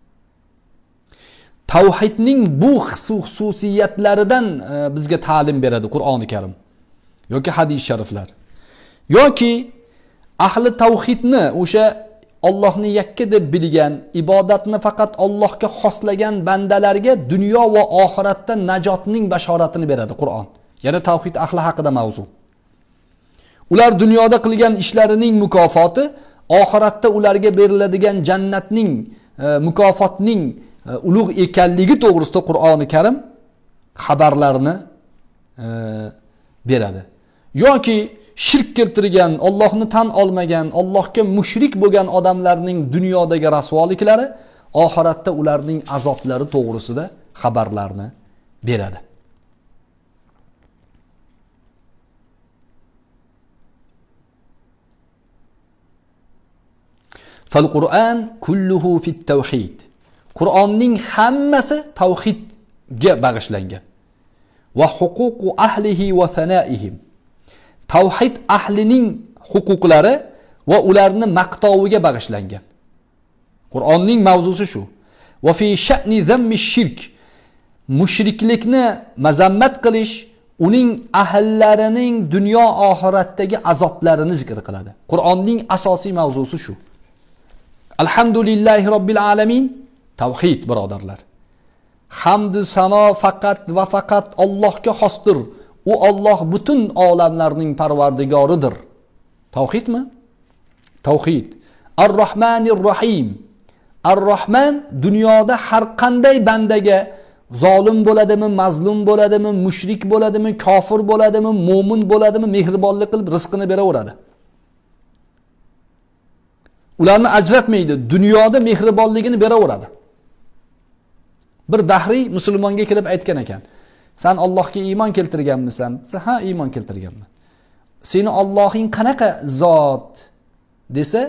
[SPEAKER 1] Tavhidning bu xususiyatlaridan bizga ta'lim beradi Qur'oni Karim yoki hadis shariflar. Yoki ahli tavhidni, o'sha Allohni yakka deb bilgan, ibodatni faqat Allohga xoslagan bandalarga dunyo va oxiratda najotning bashoratini beradi Qur'on. Yana tavhid ahli haqida mavzu. Ular dunyoda qilgan ishlarining mukofoti, oxiratda ularga beriladigan jannatning mukofotining ulug' ekanligi to'g'risida Qur'oni Karim xabarlarni beradi. Yoki shirk keltirgan, Allohni tan olmagan, Allohga mushrik bo'lgan odamlarning dunyodagi rasvoliklari, oxiratda ularning azoblari to'g'risida xabarlarni beradi. Fal Qur'an kulluhu fit tawhid. Qur'onning hammasi tavhidga bag'ishlangan. Va huququ ahlihi va sanaihim. Tavhid ahlining huquqlari va ularni maqtoviga bag'ishlangan. Qur'onning mavzusi shu. Va fi sha'ni zammi shirk. Mushriklikni mazammat qilish, uning ahllarining dunyo oxiratdagi azoblarini zikr qiladi. Qur'onning asosiy mavzusi shu. Alhamdulillahi robbil alamin. Tavhid birodarlar. Hamd sano faqat va faqat Allohga xosdir. U Alloh butun olamlarning parvardigoridir. Tavhidmi? Tavhid. Ar-Rahmanir Rahim. Ar-Rahman dunyoda har qanday bandaga zolim bo'ladimi, mazlum bo'ladimi, mushrik bo'ladimi, kofir bo'ladimi, mo'min bo'ladimi, mehribonlik qilib rizqini beraveradi. Ularni ajratmaydi, dunyoda mehribonligini beraveradi. Bir dahriy musulmonga kelib aytgan ekan: "Sen Allohga iymon keltirganmisan?" desa, "Ha, iymon keltirganman." "Seni Allohing qanaqa zot?" desa,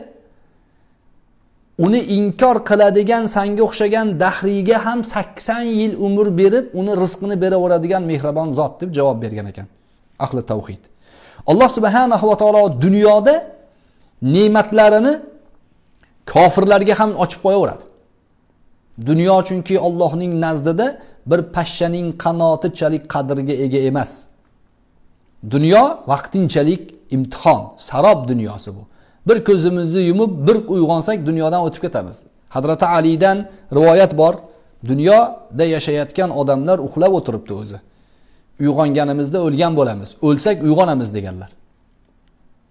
[SPEAKER 1] uni inkor qiladigan senga o'xshagan dahriyga ham 80 yil umr berib, uni rizqini beraveradigan mehribon zot deb javob bergan ekan ahli tavhid. Alloh subhanahu va taolo dunyoda ne'matlarini kofirlarga ham ochib qo'yaveradi. Dunyo chunki Allohning nazdida bir pashshaning qanotichalik qadriga ega emas. Dunyo vaqtinchalik imtihon, sarob dunyosi bu. Bir ko'zimizni yumib, bir uyg'onsak dunyodan o'tib ketamiz. Hazrat Alidan rivoyat bor. Dunyoda yashayotgan odamlar uxlab o'tiribdi o'zi. Uyg'onganimizda o'lgan bo'lamiz. O'lsak uyg'onamiz deganlar.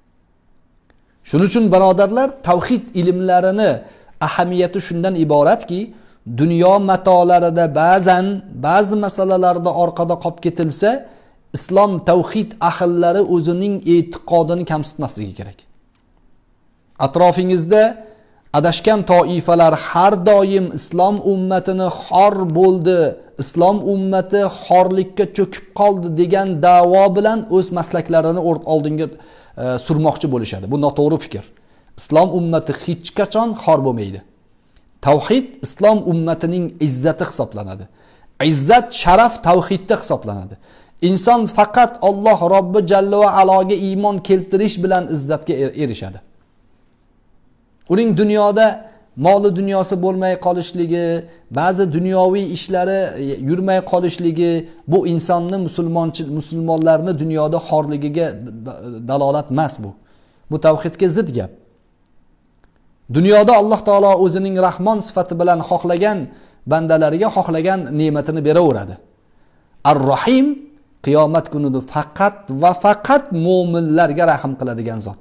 [SPEAKER 1] Shuning uchun birodarlar, tavhid ilmlarini ahamiyati shundan iboratki, dunyo matolarida ba'zi masalalarda orqada qolib ketilsa, islom tavhid ahllari o'zining e'tiqodini kamsitmasligi kerak. Atrofingizda adashgan toifalar har doim islom ummatini xor bo'ldi, islom ummati xorlikka cho'kib qoldi degan da'vo bilan o'z maslaklarini oldinga surmoqchi bo'lishadi. Bu noto'g'ri fikr. Islom ummati hech qachon xor bo'lmaydi. Tavhid islom ummatining izzati hisoblanadi. Izzat, sharaf tavhidda hisoblanadi. Inson faqat Alloh Robbi Jalla va Aloga iymon keltirish bilan izzatga erishadi. Uning dunyoda moli dunyosi bo'lmay qolishligi, ba'zi dunyoviy ishlari yurmay qolishligi bu insonni musulmonlarni dunyoda xorligiga dalolat emas bu. Bu tavhidga zid gap. Dunyoda Alloh taolo o'zining Rahmon sifati bilan xohlagan bandalariga xohlagan ne'matini beraveradi. Ar-Rahim qiyomat kunida faqat va faqat mu'minlarga rahim qiladigan zot.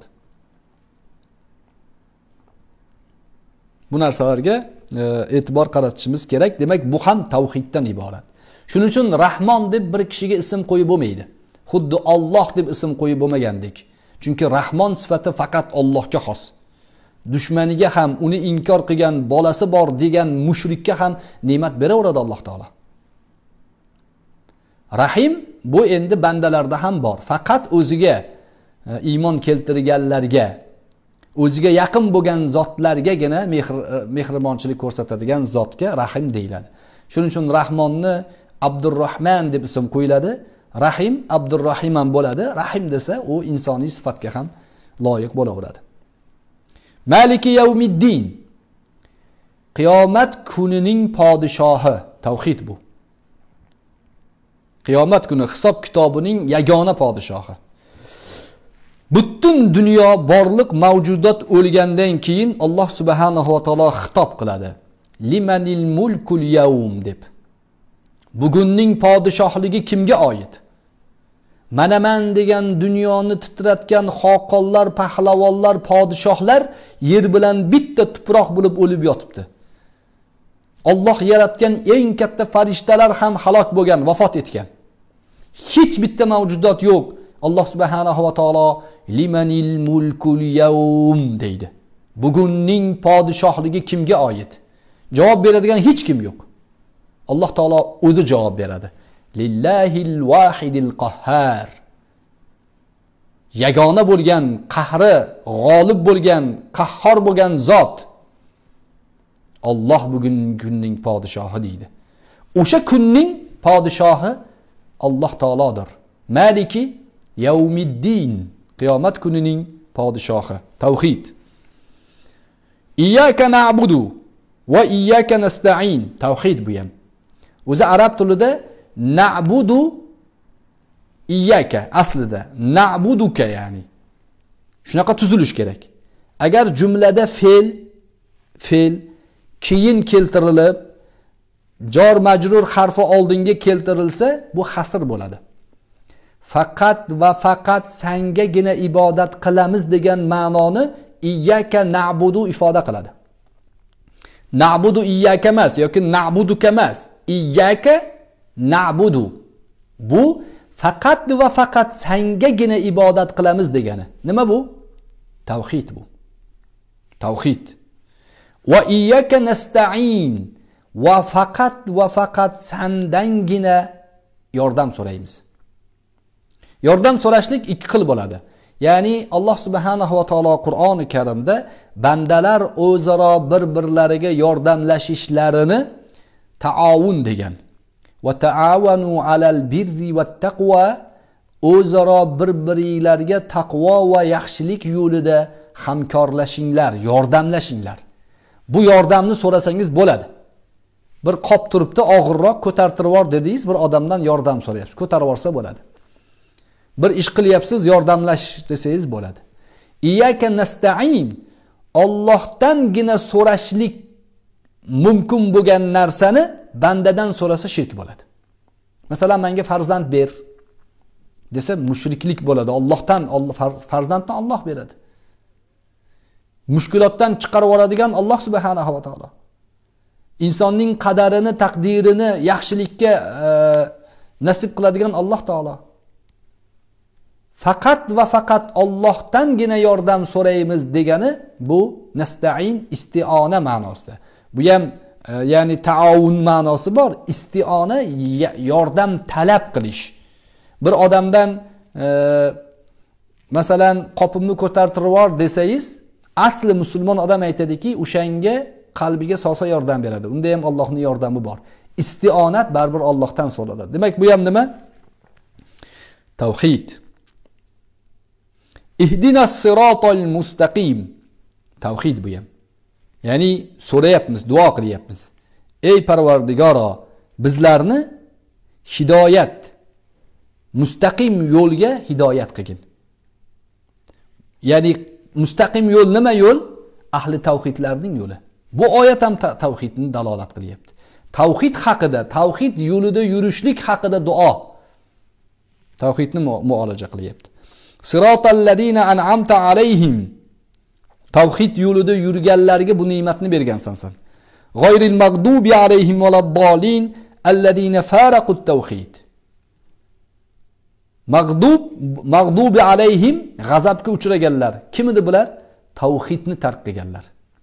[SPEAKER 1] Bu narsalarga e'tibor qaratishimiz kerak. Demak, bu ham tavhiddan iborat. Shuning uchun Rahmon deb bir kishiga ism qo'yib bo'lmaydi. Xuddi Alloh deb ism qo'yib bo'lmagandek. Chunki Rahmon sifati faqat Allohga xos. Dushmaniga ham, uni inkor qilgan, bolasi bor degan mushrikka ham ne'mat beraveradi Alloh taolo. Rahim bu endi bandalarda ham bor. Faqat o'ziga iymon keltirganlarga, o'ziga yaqin bo'lgan zotlargagina mehribonchilik ko'rsatadigan zotga Rahim deyiladi. Shuning uchun Rahmonni Abdurrahman deb ism qo'yiladi. Rahim Abdurrahim ham bo'ladi. Rahim desa u insoniy sifatga ham loyiq bo'laveradi. Maliki yawmiddin. Qiyomat kunining podshohi tavhid bu. Qiyomat kuni hisob kitobining yagona podshohi. Butun dunyo borliq mavjudot o'lgandan keyin Alloh subhanahu va taolo xitob qiladi. Limanil mulkul yawm deb. Bugunning podshohligi kimga oid? Mana men degan dunyoni titratgan xoqonlar, pahlavonlar, podshohlar yer bilan bitta tuproq bo'lib o'lib yotibdi. Alloh yaratgan eng katta farishtalar ham halok bo'lgan, vafot etgan. Hech bitta mavjudot yo'q. Alloh subhanahu va taolo limanil mulkul yawm deydi. Bugunning podshohligi kimga oid? Javob beradigan hech kim yo'q. Alloh taolo o'zi javob beradi. Lillahil vahidil qahhar. Yagona bo'lgan, qahri g'olib bo'lgan, qahhor bo'lgan zot Alloh bugungi kunning podshohi deydi. O'sha kunning podshohi Alloh taolodir. Maliki yawmiddin. Qiyomat kunining podshohi. Tavhid. Iyyaka na'budu va iyyaka nasta'in. Tavhid bu ham. O'zi arab tilida na'budu iyyaka aslida na'buduka ya'ni. Shunaqa tuzilish kerak. Agar jumlada fe'l keyin keltirilib jor majrur harfi oldinga keltirilsa bu hasr bo'ladi. Faqat va faqat sangagina ibodat qilamiz degan ma'noni iyyaka na'budu ifoda qiladi. Na'budu iyyaka emas yoki na'buduka emas. Iyyaka na'budu. Bu faqat va faqat sangagina ibodat qilamiz degani. Nima bu? Tavhid bu. Tavhid. Va iyyaka nasta'in. Va faqat sandangina yordam so'raymiz. Yordam so'rashlik ikki xil bo'ladi. Ya'ni Alloh subhanahu va taolo Qur'oni Karimda bandalar o'zaro bir-birlariga yordamlashishlarini ta'awun degan. Va ta'awanu alal birri vat taqwa, o'zaro bir-biringlarga taqvo va yaxshilik yo'lida hamkorlashinglar, yordamlashinglar. Bu yordamni so'rasangiz bo'ladi. Bir qop turibdi, og'irroq ko'tartirib yubor dedingiz, bir odamdan yordam so'rayapsiz, ko'tarib yorsa bo'ladi. Bir ish qilyapsiz, yordamlash desangiz bo'ladi. Iyyaka nasta'in. Allohdangina so'rashlik mumkin bo'lgan narsani bandadan so'rasa shirk bo'ladi. Masalan, menga farzand ber desa mushriklik bo'ladi. Allohdan farzandni Alloh beradi. Mushkulotdan chiqarib yuboradigan Alloh subhanahu va taolo. İnsonning qadarini, taqdirini yaxshilikka nasib qiladigan Alloh taolo. Faqat va faqat Allohdangina yordam so'raymiz degani bu nasta'in isti'ona ma'nosida. Bu ham ya'ni taovun ma'nosi bor. Isti'ona yordam talab qilish. Bir odamdan masalan qopimni ko'tartirib yubor desangiz, asli musulmon odam aytadiki, o'shanga qalbiga solsa yordam beradi. Unda ham Allohning yordami bor. Istionat baribir Allohdan so'raladi. Demak, bu ham nima? Tavhid. Ihdinas siratal mustaqim. Tavhid bu ham. Ya'ni so'rayapmiz, duo qilyapmiz. Ey Parvardigoro, bizlarni hidoyat, mustaqim yo'lga hidoyat qilgin. Ya'ni mustaqim yo'l nima yo'l? Ahli tavhidlarning yo'li. Bu oyat ham tavhidni dalolat qilyapti. Tavhid haqida, tavhid yo'lida yurishlik haqida duo. Tavhidni muolaja qilyapti. Siratal ladina an'amta alayhim. Tavhid yo'lida yurganlarga bu ne'matni bergansan sen. G'oyril magdubi alayhim valaddallin alladina faraqut tavhid. Magdubi alayhim g'azabga uchraganlar. Kim edi bular? Tavhidni tark qilganlar.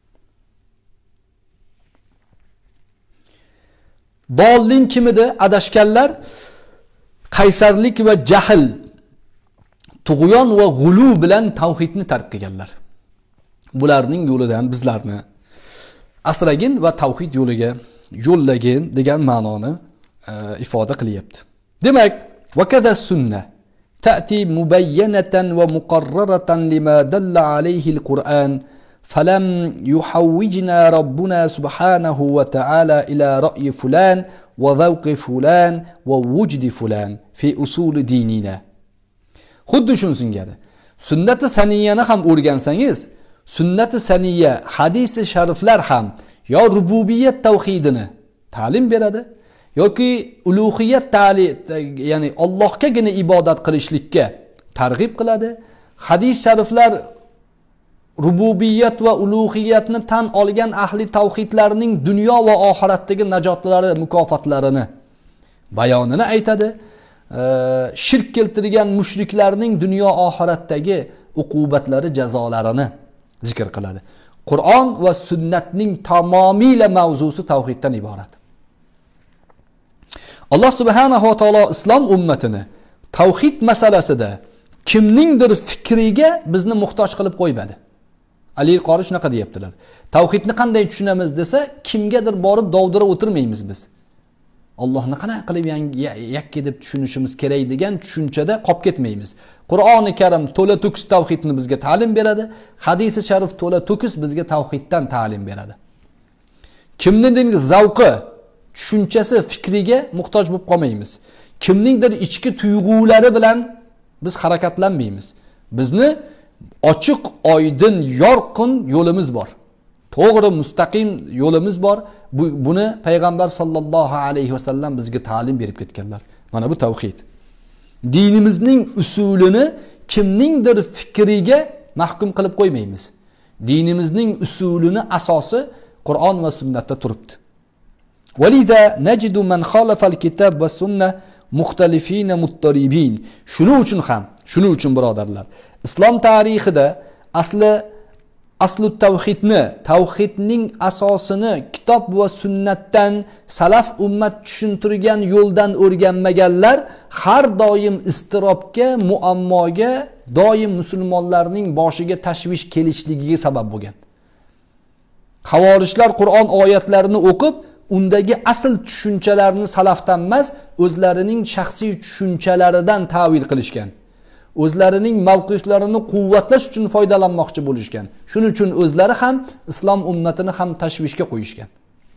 [SPEAKER 1] Dollin kim edi? Adashganlar qaysarlik va jahl, tug'yon va g'ulu bilan tavhidni tark qilganlar. Bularning yo'lidan bizlarni asragin va tavhid yo'liga yo'llagin degan ma'noni ifoda qilyapti. Demak, va kaza sunnah ta'ti mubayyanatan va muqarraratan lima dalla alayhi al-Qur'an falam yuhawwijna rabbuna subhanahu va ta'ala ila ra'yi fulan va zawqi fulan va wujdi fulan fi usul dinina. Xuddi shuningdek, sunnati saniyani ham o'rgansangiz, sunnati saniya, hadisi shariflar ham yo rububiyat tavhidini ta'lim beradi yoki ulug'iyat ya'ni Allohgagina ibodat qilishlikka targ'ib qiladi. Hadis shariflar rububiyat va ulug'iyatni tan olgan ahli tavhidlarning dunyo va oxiratdagi najotlari, mukofotlarini bayonini aytadi. Shirk keltirgan mushriklarning dunyo oxiratdagi uqubatlari, jazolarini zikr qiladi. Qur'on va sunnatning tamomila mavzusi tavhiddan iborat. Alloh subhanahu va taolo islom ummatini tavhid masalasida kimningdir fikriga bizni muhtoj qilib qo'ymadi. Ali qori shunaqa deyaptilar. Tavhidni qanday tushunamiz desa, kimgadir borib dovdirib o'tirmaymiz biz. Allohni qanday qilib yakka deb tushunishimiz kerak degan tushunchada qolib ketmaymiz. Qur'oni Karim to'la to'kis tavhidni bizga ta'lim beradi. Hadisi sharif to'la to'kis bizga tavhiddan ta'lim beradi. Kimningdir zavqi, tushunchasi, fikriga muhtoj bo'lib qolmaymiz. Kimningdir ichki tuyg'ulari bilan biz harakatlanmaymiz. Bizni ochiq, oydin, yorqin yo'limiz bor. To'g'ri, mustaqim yo'limiz bor. Buni payg'ambar sollallohu alayhi vasallam bizga ta'lim berib ketganlar. Mana bu tavhid. Dinimizning usulini kimningdir fikriga mahkum qilib qo'ymaymiz. Dinimizning usulini asosi Qur'on va sunnatda turibdi. Walida najidu man khalafa al-kitab va sunnah muxtalifina muttaribin. Shuning uchun birodarlar, islom tarixida aslu tavhidning asosini kitob va sunnatdan salaf ummat tushuntirgan yo'ldan o'rganmaganlar har doim istirobga, muammoga, doim musulmonlarning boshiga tashvish kelishligiga sabab bo'lgan. Havorishlar Qur'on oyatlarini o'qib, undagi asl tushunchalarni salafdan emas, o'zlarining shaxsiy tushunchalaridan ta'vil qilishgan. O'zlarining mavqiflarini quvvatlash uchun foydalanmoqchi bo'lishgan. Shuning uchun o'zlari ham islom ummatini ham tashvishga qo'yishgan.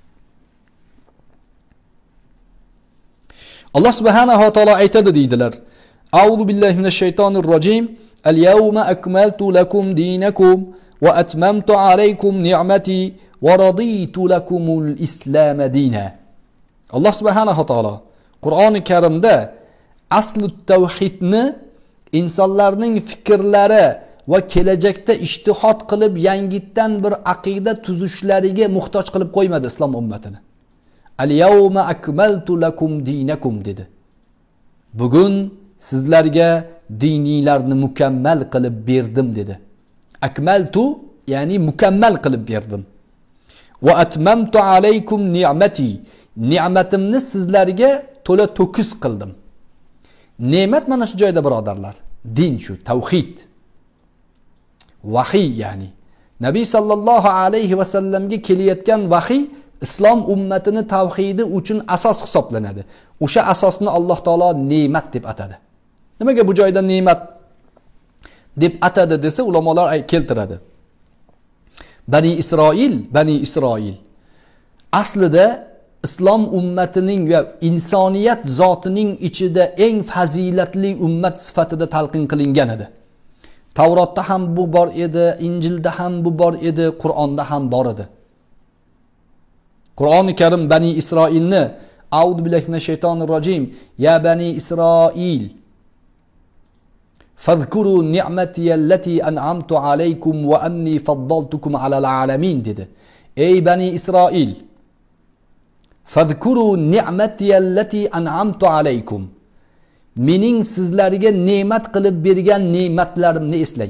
[SPEAKER 1] Alloh subhanahu va taolo aytadi deydilar. A'udhu billahi minash shaytonir rojim. Al-yawma akmaltu lakum dinakum va atmamtu alaykum ni'mati va raditu lakumul islam dina. Alloh subhanahu va taolo Qur'oni Karimda aslu tavhidni insonlarning fikrlari va kelajakda ijtihod qilib yangitdan bir aqida tuzishlariga muhtoj qilib qo'ymadi islom ummatini. Al-yawma akmaltu lakum dinakum dedi. Bugun sizlarga diniylarni mukammal qilib berdim dedi. Akmaltu ya'ni mukammal qilib berdim. Va atmamtu alaykum ni'mati. Ne'matimni sizlarga to'la to'kis qildim. Ne'mat mana shu joyda birodarlar. Din shu, tavhid. Vahiy ya'ni. Nabiy sallallohu alayhi va sallamga kelayotgan vahiy islom ummatini tavhidi uchun asos hisoblanadi. O'sha asosni Alloh taolo ne'mat deb atadi. Nimaga bu joyda ne'mat deb atadi desa ulamolar keltiradi. Bani Isroil aslida islom ummatining va insoniyat zotining ichida eng fazilatli ummat sifatida talqin qilingan edi. Tavrotda ham bu bor edi, Injilda ham bu bor edi, Qur'onda ham bor edi. Qur'oni Karim Bani Isroilni A'udhu billahi minash shaytonir rojim ya Bani Isroil fazkuru ni'mati allati an'amtu alaykum wa anni faddaltukum alal alamin dedi. Ey Bani Isroil fazkuru ni'mati allati an'amtu alaykum. Mening sizlarga ne'mat qilib bergan ne'matlarimni eslang.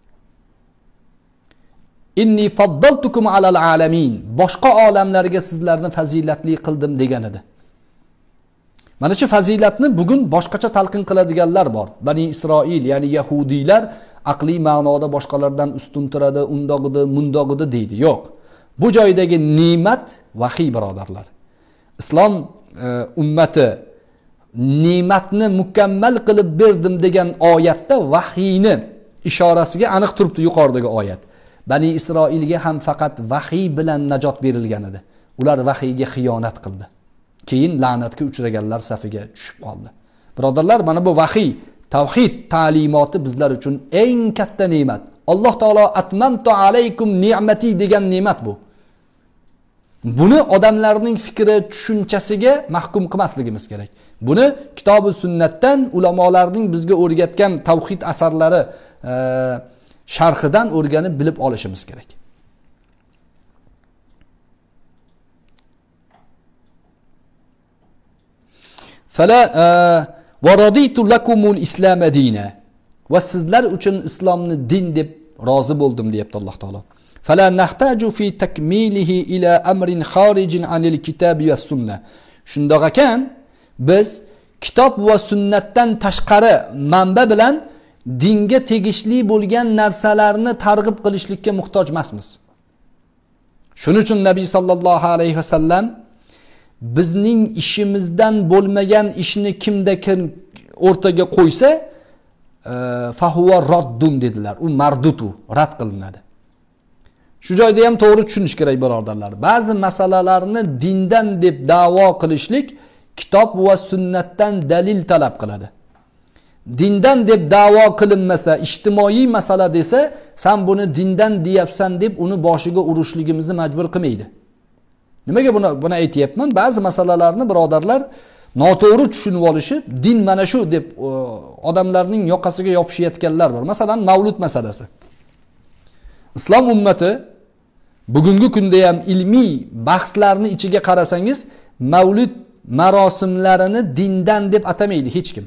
[SPEAKER 1] Inni faddaltukum alal alamin. Boshqa olamlarga sizlarni fazilatli qildim degan edi. Mana shu fazilatni bugun boshqacha talqin qiladiganlar bor. Bani Isroil ya'ni yahudiylar aqliy ma'noda boshqalardan ustun turadi, undog'idi, mundog'idi deydi. Yo'q. Bu joydagi ne'mat vahiy birodarlar. Islom ummati ne'matni mukammal qilib berdim degan oyatda vahiyni ishorasiga aniq turibdi yuqoridagi oyat. Bani Isroilga ham faqat vahiy bilan najot berilgan edi. Ular vahiyga xiyonat qildi. Keyin la'natga uchraganlar safiga tushib qoldi. Birodarlar, mana bu vahiy, tavhid ta'limoti bizlar uchun eng katta ne'mat. Alloh taolo atmamtu alaykum ni'mati degan ne'mat bu. Buni odamlarning fikri, tushunchasiga mahkum qilmasligimiz kerak. Buni kitob va sunnatdan, ulamolarning bizga o'rgatgan tavhid asarlari sharhidan o'rganib bilib olishimiz kerak. Fala va raditu lakumul islam dina. Va sizlar uchun islomni din deb rozi bo'ldim deyapti Alloh taolo. Fala nahtaju fi takmilihi ila amrin kharijin anil kitabi va sunnah. Shundoq ekan, biz kitob va sunnatdan tashqari manba bilan dinga tegishli bo'lgan narsalarni targ'ib qilishlikka muhtoj emasmiz. Shuning uchun Nabiy sallallohu alayhi va sallam bizning ishimizdan bo'lmagan ishni kimda kim o'rtaga qo'ysa, fahuva raddun dedilar. U mardutu, rad qilinadi. Shu joyda ham to'g'ri tushunish kerak birodarlar. Ba'zi masalalarni dindan deb da'vo qilishlik kitob va sunnatdan dalil talab qiladi. Dindan deb da'vo qilinmasa, ijtimoiy masala desa, sen buni dindan deyapsan deb uni boshiga urishligimizni majbur qilmaydi. Nimaga buni aytayapman? Ba'zi masalalarni birodarlar noto'g'ri tushunib olishib, din mana shu deb odamlarning yoqasiga yopishayotganlar bor. Masalan, mavlud masalasi. Islom ummati bugungi kunda ham ilmiy bahslarni ichiga qarasangiz, mavlud marosimlarini dindan deb atamaydi hech kim.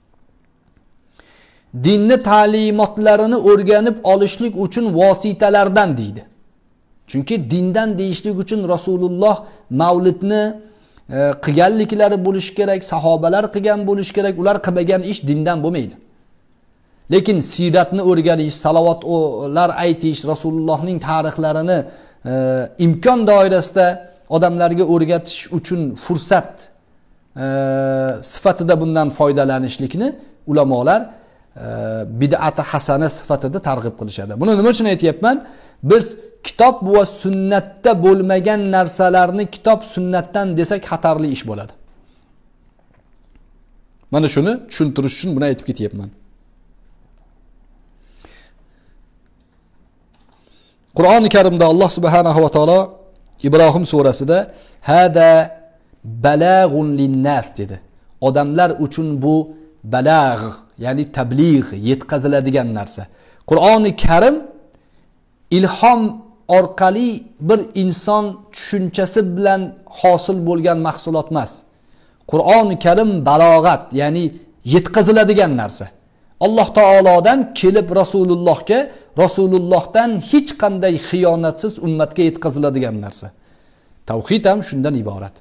[SPEAKER 1] Dinni ta'limotlarini o'rganib olishlik uchun vositalardan deydi. Chunki dindan deyishlik uchun Rasululloh mavlidni qilganliklari bo'lish kerak, sahobalar qilgan bo'lish kerak, ular qilmagan ish dindan bo'lmaydi. Lekin siyratni o'rganish, salovatlar aytish, Rasulullohning tarixlarini imkon doirasida odamlarga o'rgatish uchun fursat sifatida bundan foydalanishlikni ulamolar bid'ati hasana sifatida targ'ib qilishadi. Buni nima uchun aytayapman? Biz kitob va sunnatda bo'lmagan narsalarni kitob sunnatdan desak xatarli ish bo'ladi. Mana shuni tushuntirish uchun buni aytib ketyapman. Qur'oni Karimda Alloh subhanahu va taolo Ibrohim surasida hada balagun linnas dedi. Odamlar uchun bu balagh, ya'ni tabligh, yetkaziladigan narsa. Qur'oni Karim ilhom orqali bir inson tushunchasi bilan hosil bo'lgan mahsulot emas. Qur'oni Karim balog'at, ya'ni yetkaziladigan narsa. Alloh taolodan kelib Rasulullohga, Rasulullohdan hech qanday xiyonatsiz ummatga yetkaziladigan narsa. Tavhid ham shundan iborat.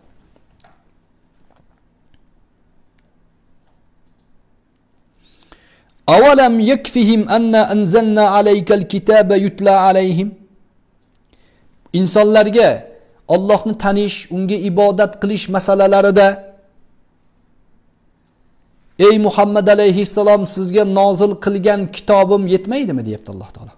[SPEAKER 1] Avalam yakfihim anna anzalna alaykal kitaba yutla alayhim. İnsonlarga Allohni tanish, unga ibodat qilish masalalarida ey Muhammad alayhissalom, sizga nozil qilgan kitobim yetmaydimi deyapti Alloh taolo.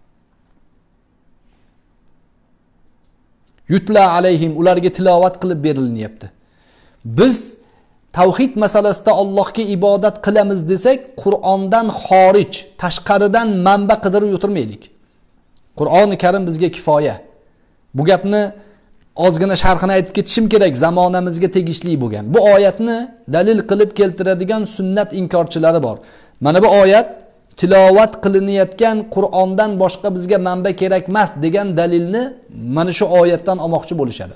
[SPEAKER 1] Yutla alayhim, ularga tilovat qilib berilyapti. Biz tavhid masalasida Allohga ibodat qilamiz desak, Qur'ondan xorij, tashqaridan manba qidirib o'tirmaylik. Qur'oni Karim bizga kifoya. Bu gapni ozgina sharhini aytib ketishim kerak, zamonamizga tegishli bo'lgan. Bu oyatni dalil qilib keltiradigan sunnat inkorchilari bor. Mana bu oyat tilovat qilinayotgan Qur'ondan boshqa bizga manba kerak emas degan dalilni mana shu oyatdan olmoqchi bo'lishadi.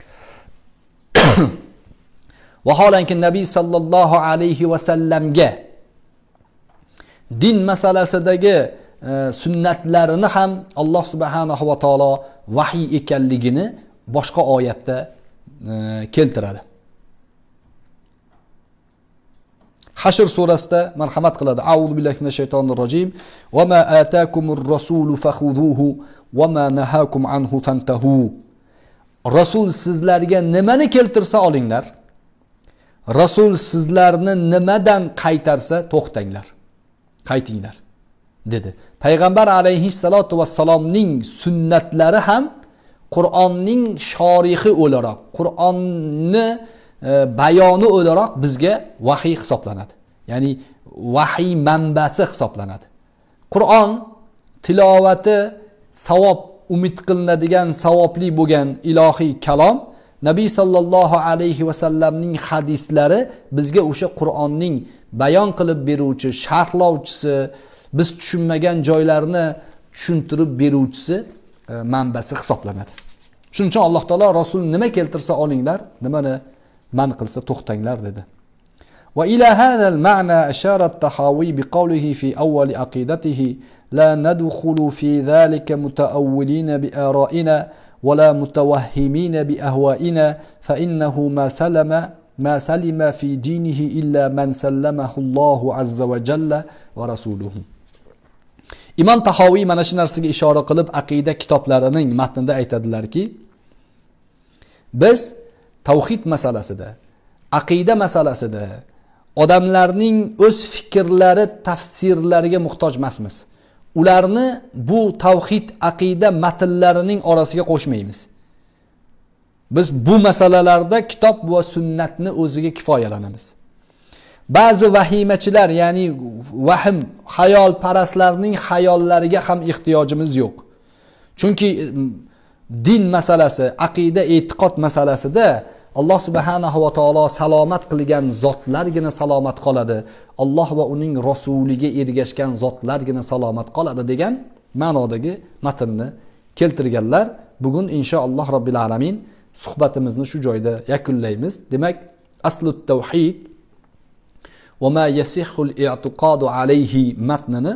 [SPEAKER 1] Vaholanki Nabiy sallallohu alayhi va sallamga din masalasidagi sunnatlarini ham Alloh subhanahu va taolo vahiy ekanligini boshqa oyatda keltiradi. Hashr surasida marhamat qiladi. A'udhu billahi minash shaytonir rojim. Va ma ataakumur rasulu fakhuduhu va ma nahakum anhu fantahu. Rasul sizlarga nimani keltirsa olinglar. Rasul sizlarni nimadan qaytarsa to'xtanglar. Qaytinglar dedi. Payg'ambar alayhissalatu vassalomning sunnatlari ham Qur'onning shorihi o'laroq, Qur'onni bayoni o'laroq bizga vahiy hisoblanadi. Ya'ni vahiy manbasi hisoblanadi. Qur'on tilovati savob umid qilinadigan, savobli bo'lgan ilohiy kalom, Nabiy sallallohu alayhi va sallamning hadislari bizga o'sha Qur'onning bayon qilib beruvchi, sharhlovchisi, biz tushunmagan joylarni tushuntirib beruvchisi manbasi hisoblanadi. Shuning uchun Alloh taolo Rasul nima keltirsa olinglar, nimani man qilsa to'xtanglar dedi. Va ila hadha al-ma'na ashara at-Tahawi biqawlihi fi awwal aqidatihi la nadkhulu fi dhalika mutaawwilina bi ara'ina wa la mutawahhimina bi ahwa'ina fa innahu ma salima fi dinihi illa man sallamahu Allahu azza wa jalla wa rasuluhu. Imom Tahoviy mana shu narsaga ishora qilib aqida kitoblarining matnida aytadilarki, biz tavhid masalasida, aqida masalasida odamlarning o'z fikrlari, tafsirlariga muhtoj emasmiz. Ularni bu tavhid aqida matnlarining orasiga qo'shmaymiz. Biz bu masalalarda kitob va sunnatni o'ziga kifoyalanamiz. Ba'zi vahimachilar, ya'ni vahm, xayol parastlarning xayollariga ham ehtiyojimiz yo'q. Chunki din masalasi, aqida, e'tiqod masalasida Alloh subhanahu va taolo salomat qilgan zotlargina salomat qoladi. Alloh va uning rasuliga ergashgan zotlargina salomat qoladi degan ma'nodagi matnni keltirganlar. Bugun inshaalloh robbil alamin suhbatimizni shu joyda yakunlaymiz. Demak, aslut tavhid va ma yasihul i'tiqadu alayhi matnini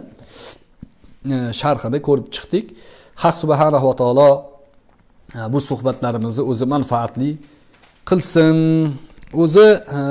[SPEAKER 1] sharhida ko'rib chiqdik. Haq subhanahu va taolo bu suhbatlarimizni o'zi manfaatli qilsin. O'zi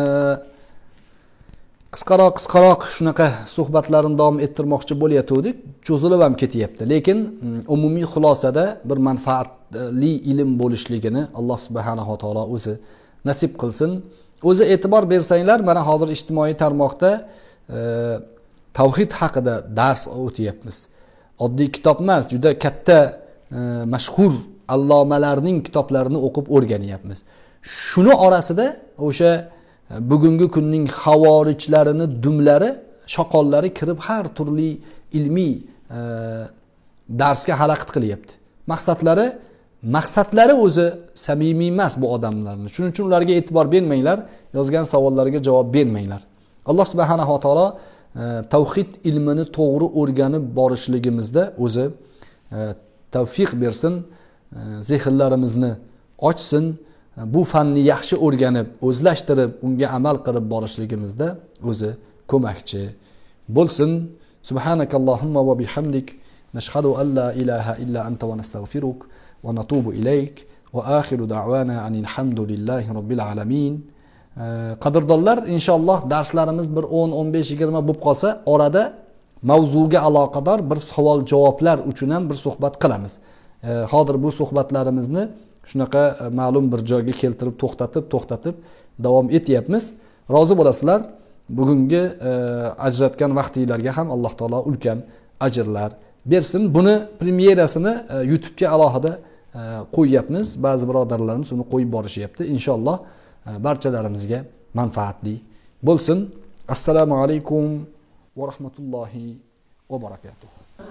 [SPEAKER 1] qisqaroq shunaqa suhbatlarni davom ettirmoqchi bo'layotgandik, cho'zilib ham ketyapti. Lekin umumiy xulosada bir manfaatli ilm bo'lishligini Alloh subhanahu va taolo o'zi nasib qilsin. O'zi e'tibor bersanglar, mana hozir ijtimoiy tarmoqda tavhid haqida dars o'tyapmiz. Oddiy kitob emas, juda katta mashhur allomalarning kitoblarini o'qib o'rganyapmiz. Shuni orasida o'sha bugungi kunning xavorijlarini dumlari, shoqollari kirib har turli ilmiy darsga xalaqit qilyapti. Maqsadlari o'zi samimiy emas bu odamlarning. Shuning uchun ularga e'tibor bermanglar, yozgan savollariga javob bermanglar. Alloh subhanahu va taolo tavhid ilmini to'g'ri o'rganib borishligimizda o'zi tavfiq bersin, zehnlarimizni ochsin, bu fanni yaxshi o'rganib, o'zlashtirib, unga amal qilib borishligimizda o'zi ko'makchi bo'lsin. Subhanakallohumma va bihamdik, nashhadu an la ilaha illa anta va nastag'firuk va natubu ilayk va axiru da'wana anil hamdulillahi robbil alamin. Qadrdonlar, inshaalloh darslarimiz bir 10, 15, 20 bo'lib qolsa, orada mavzuga aloqador bir savol-javoblar uchun ham bir suhbat qilamiz. Hozir bu suhbatlarimizni shunaqa ma'lum bir joyga keltirib to'xtatib davom etyapmiz. Rozi bo'lasizlar. Bugungi ajratgan vaqtingizlarga ham Alloh taolo ulkan ajrlar bersin. Buni premyerasini YouTube ga alohida qo'yyapmiz. Ba'zi birodarlarimiz uni qo'yib borishyapti. Inshaalloh barchalarimizga manfaatli bo'lsin. Assalomu alaykum va rahmatullohi va barakatuh.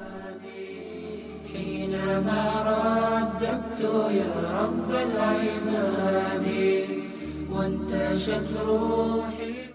[SPEAKER 2] حينما رددت يا رب العباد وانتشت روحي